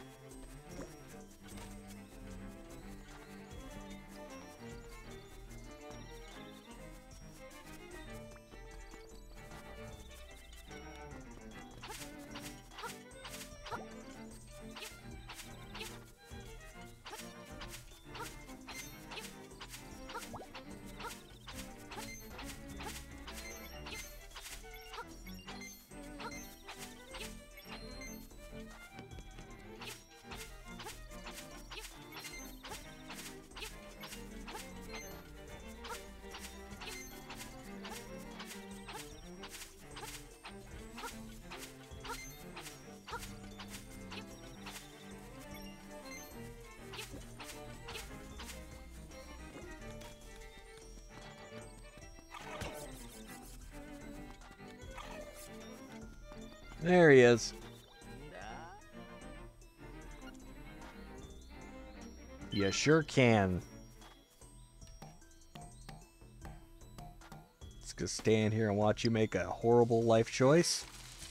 There he is. You sure can. Just gonna stand here and watch you make a horrible life choice.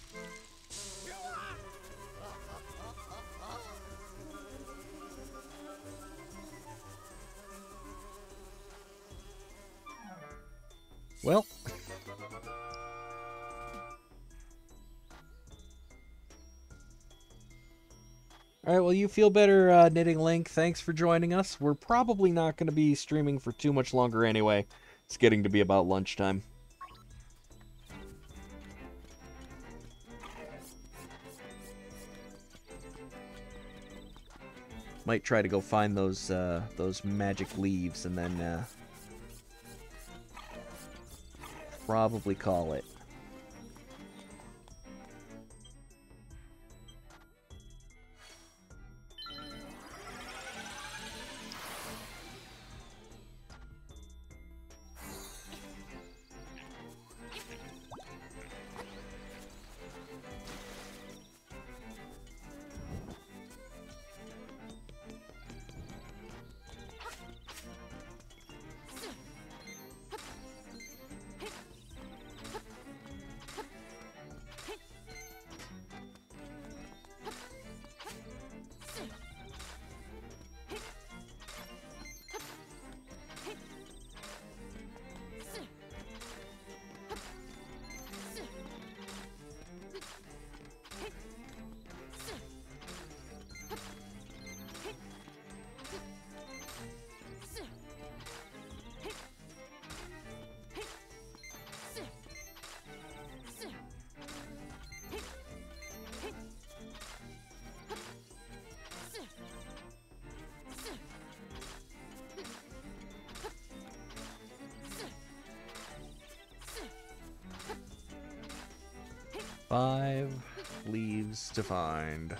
Well. Alright, well, you feel better, uh, Knitting Link. Thanks for joining us. We're probably not going to be streaming for too much longer anyway. It's getting to be about lunchtime. Might try to go find those, uh, those magic leaves and then, uh, probably call it. Five leaves to find.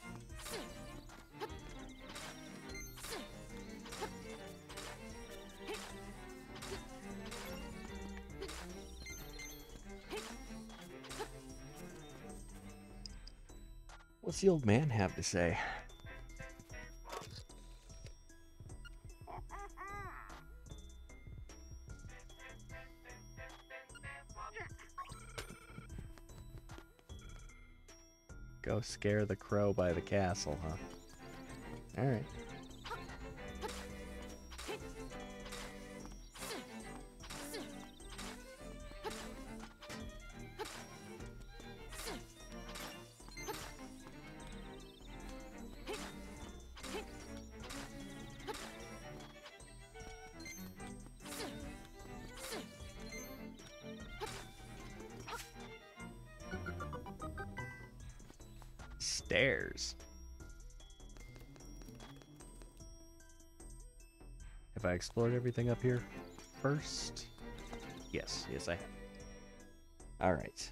What's the old man have to say? Go scare the crow by the castle, huh? Alright. Stairs. Have I explored everything up here first? Yes, yes I have. Alright.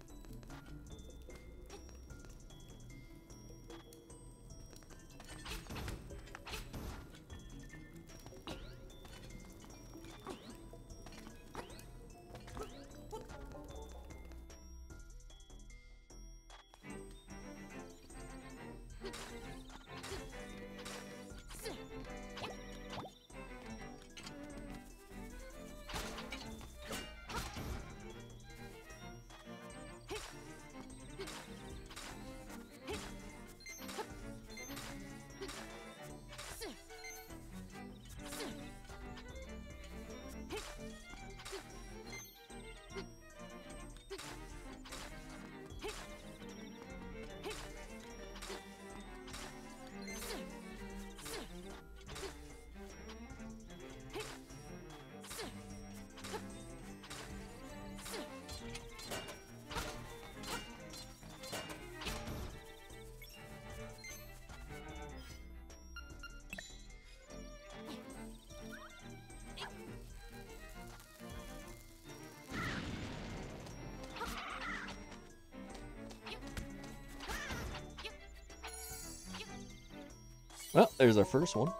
Well, there's our first one.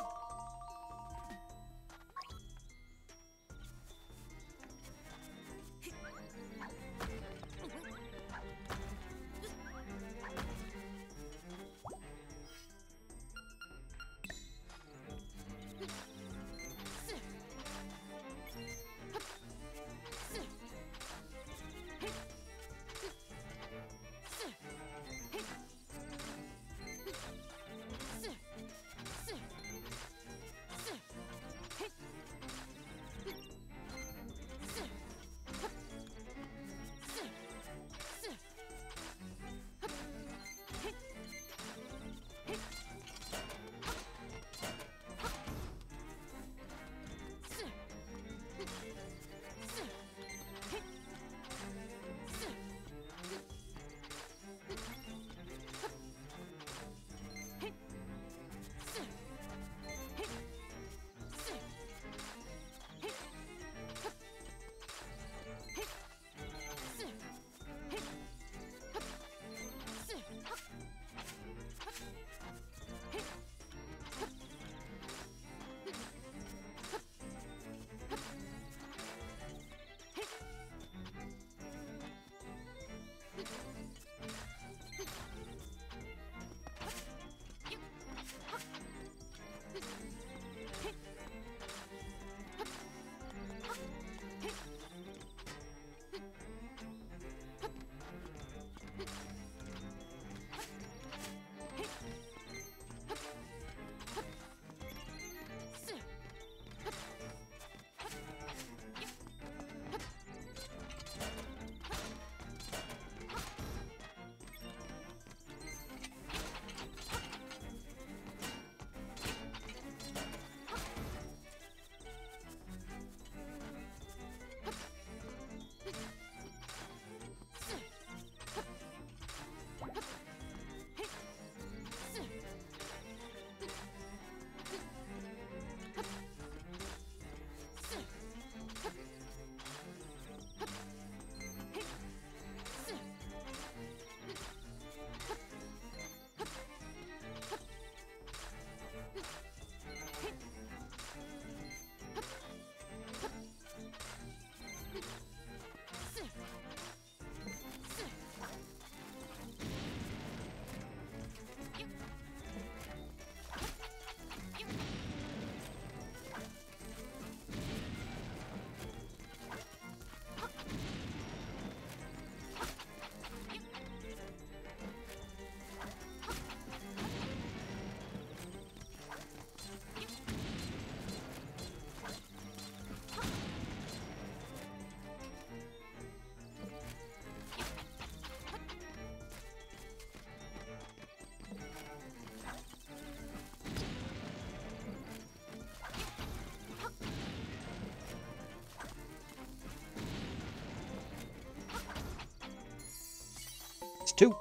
That's two.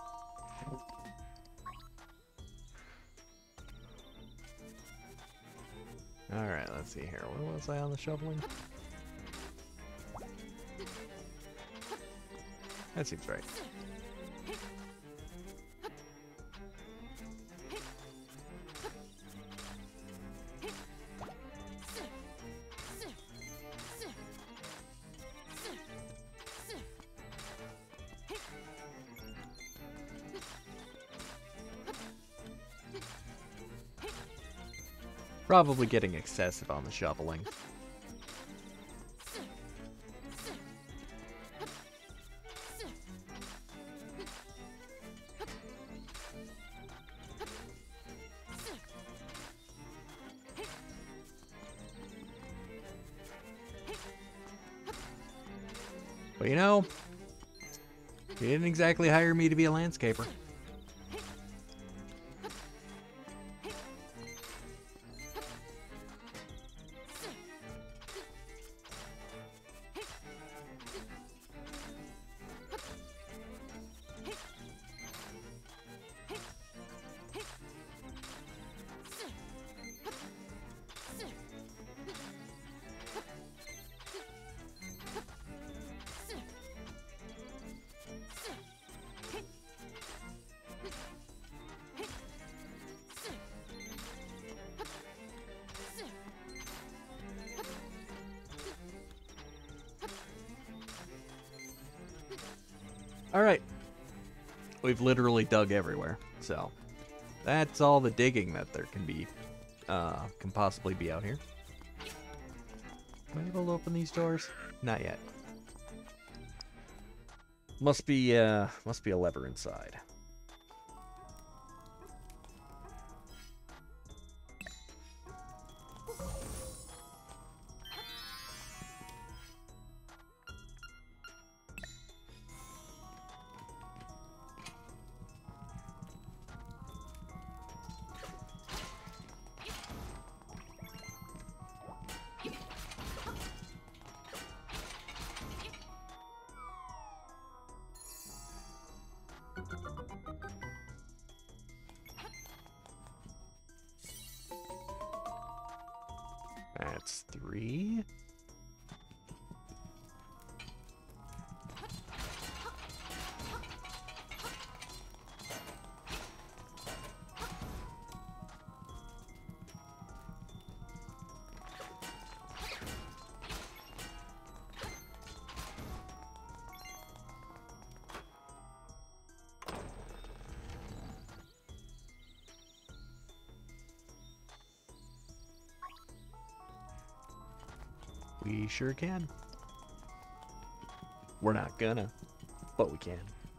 Alright, let's see here. Where was I on the shoveling? That seems right. Probably getting excessive on the shoveling. But you know, you didn't exactly hire me to be a landscaper. Alright. We've literally dug everywhere, so that's all the digging that there can be, uh, can possibly be out here. Am I able to open these doors? Not yet. Must be, uh, must be a lever inside. That's three. We sure can. We're not gonna, but we can.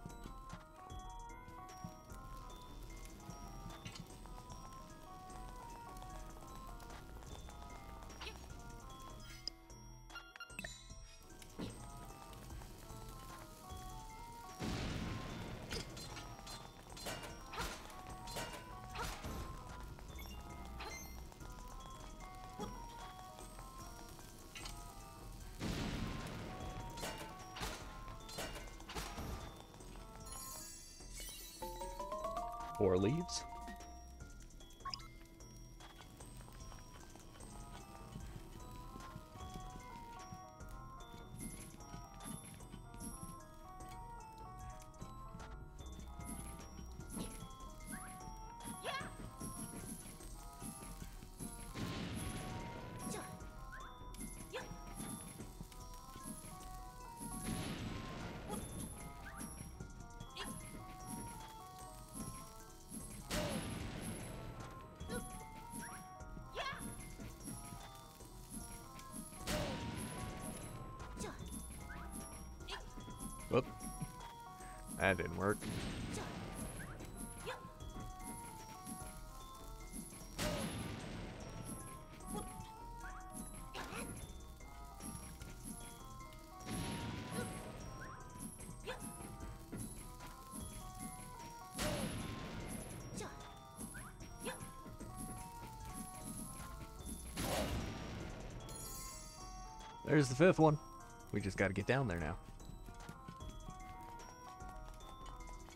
Four leaves. Whoop. That didn't work. There's the fifth one. We just got to get down there now.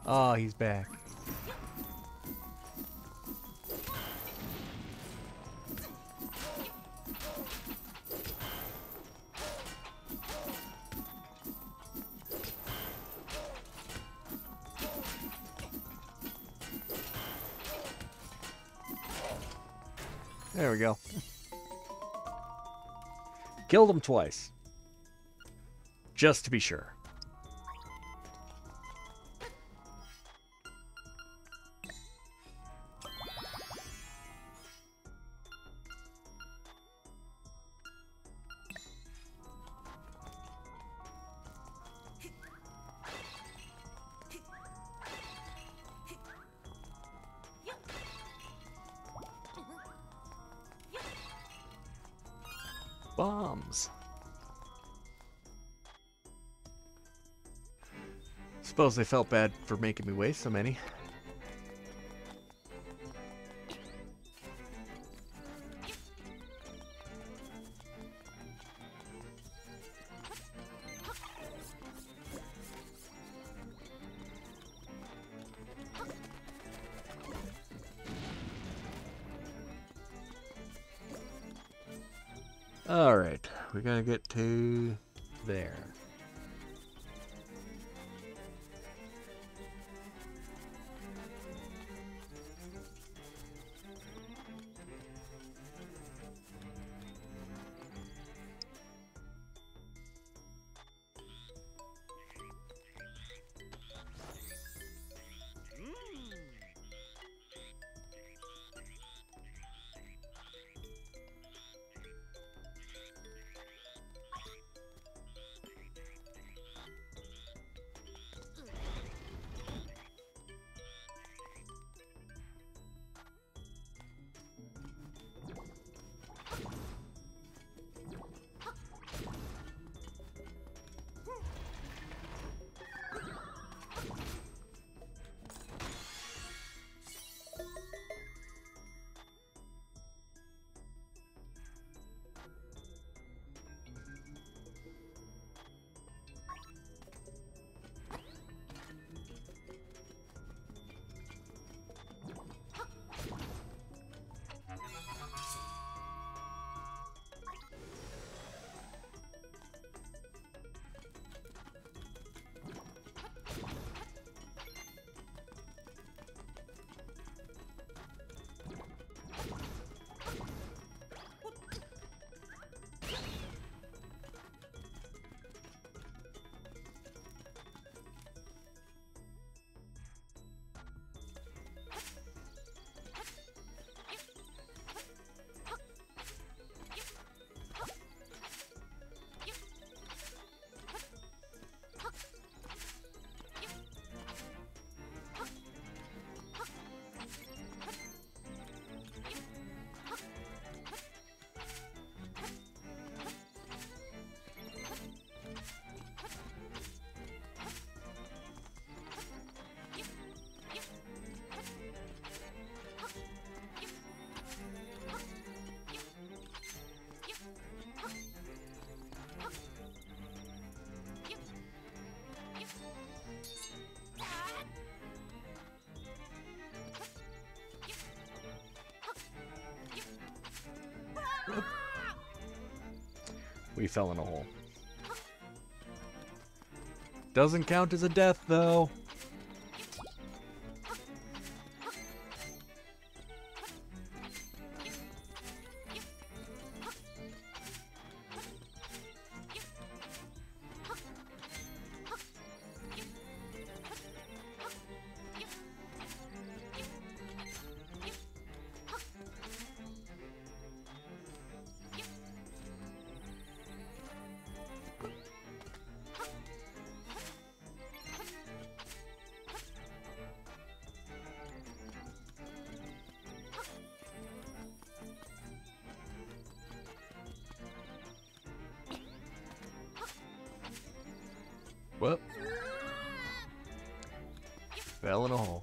Oh, he's back. There we go. Killed him twice. Just to be sure. Bombs. Suppose they felt bad for making me waste so many. Alright, we gotta get to there. We fell in a hole. Doesn't count as a death, though. Whoop. Fell in a hole.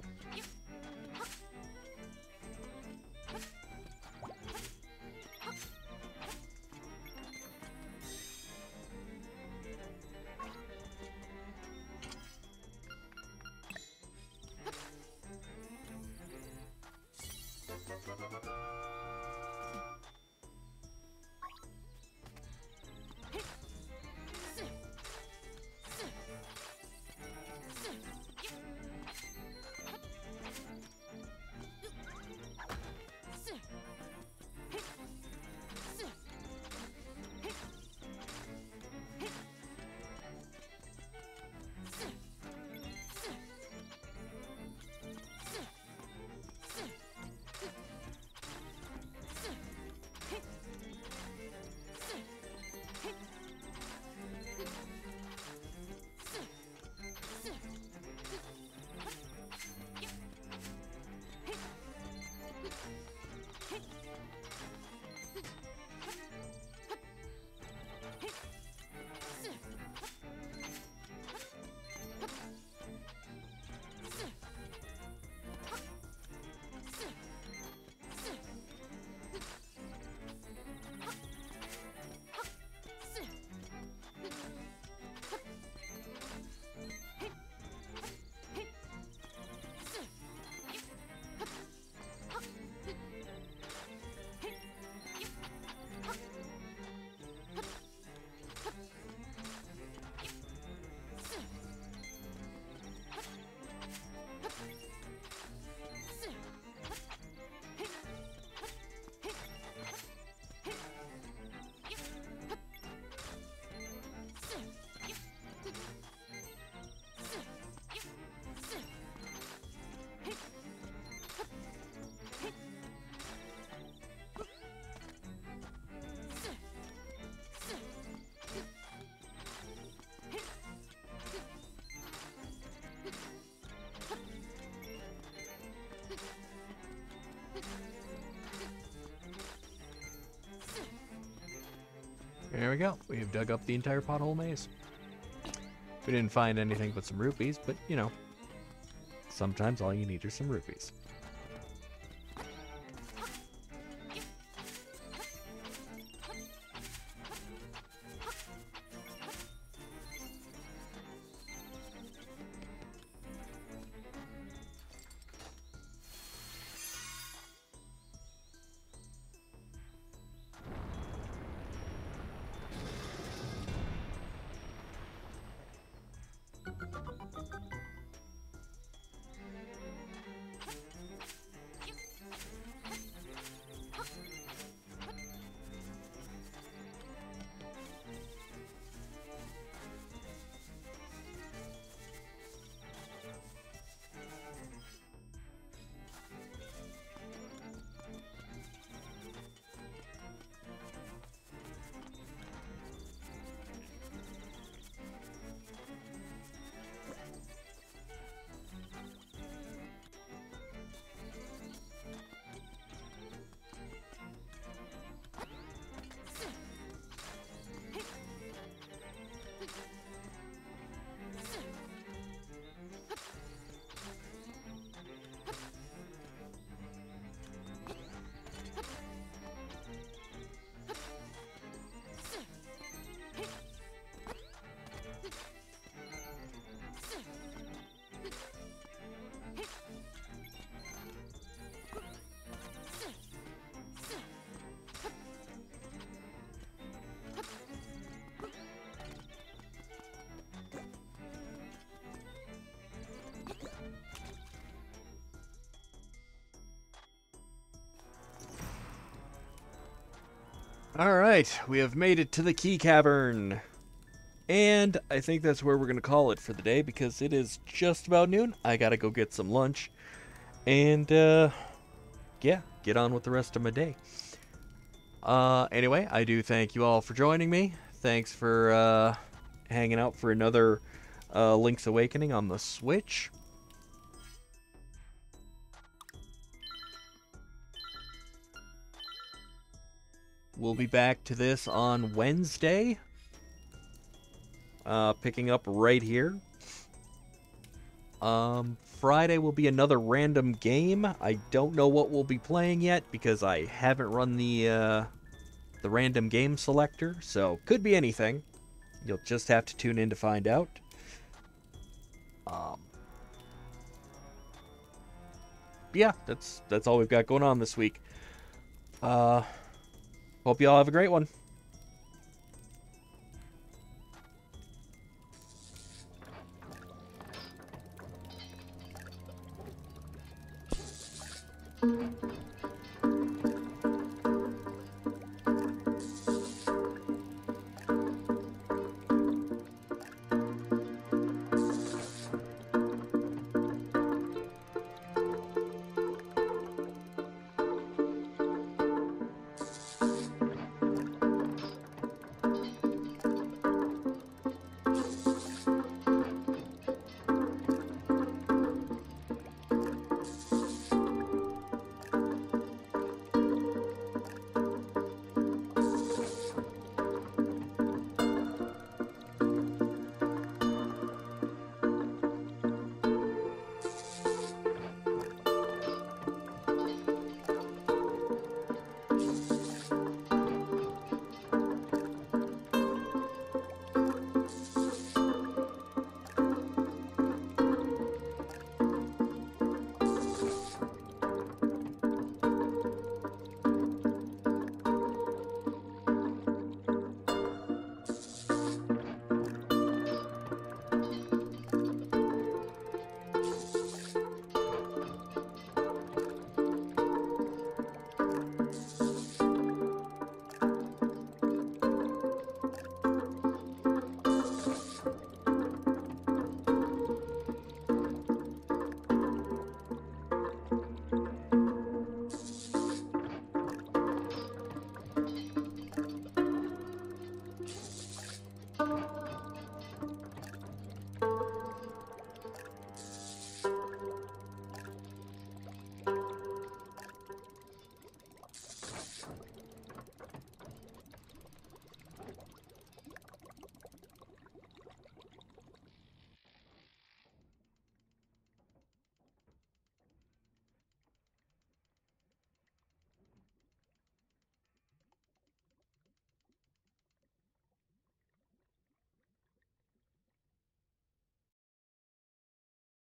There we go. We have dug up the entire pothole maze. We didn't find anything but some rupees, but, you know, sometimes all you need are some rupees. Alright, we have made it to the Key Cavern. And I think that's where we're going to call it for the day because it is just about noon. I got to go get some lunch. And, uh, yeah, get on with the rest of my day. Uh, anyway, I do thank you all for joining me. Thanks for, uh, hanging out for another, uh, Link's Awakening on the Switch. We'll be back to this on Wednesday. Uh, picking up right here. Um, Friday will be another random game. I don't know what we'll be playing yet because I haven't run the, uh, the random game selector. So, could be anything. You'll just have to tune in to find out. Um, yeah, that's, that's all we've got going on this week. Uh... Hope you all have a great one.
Thank you.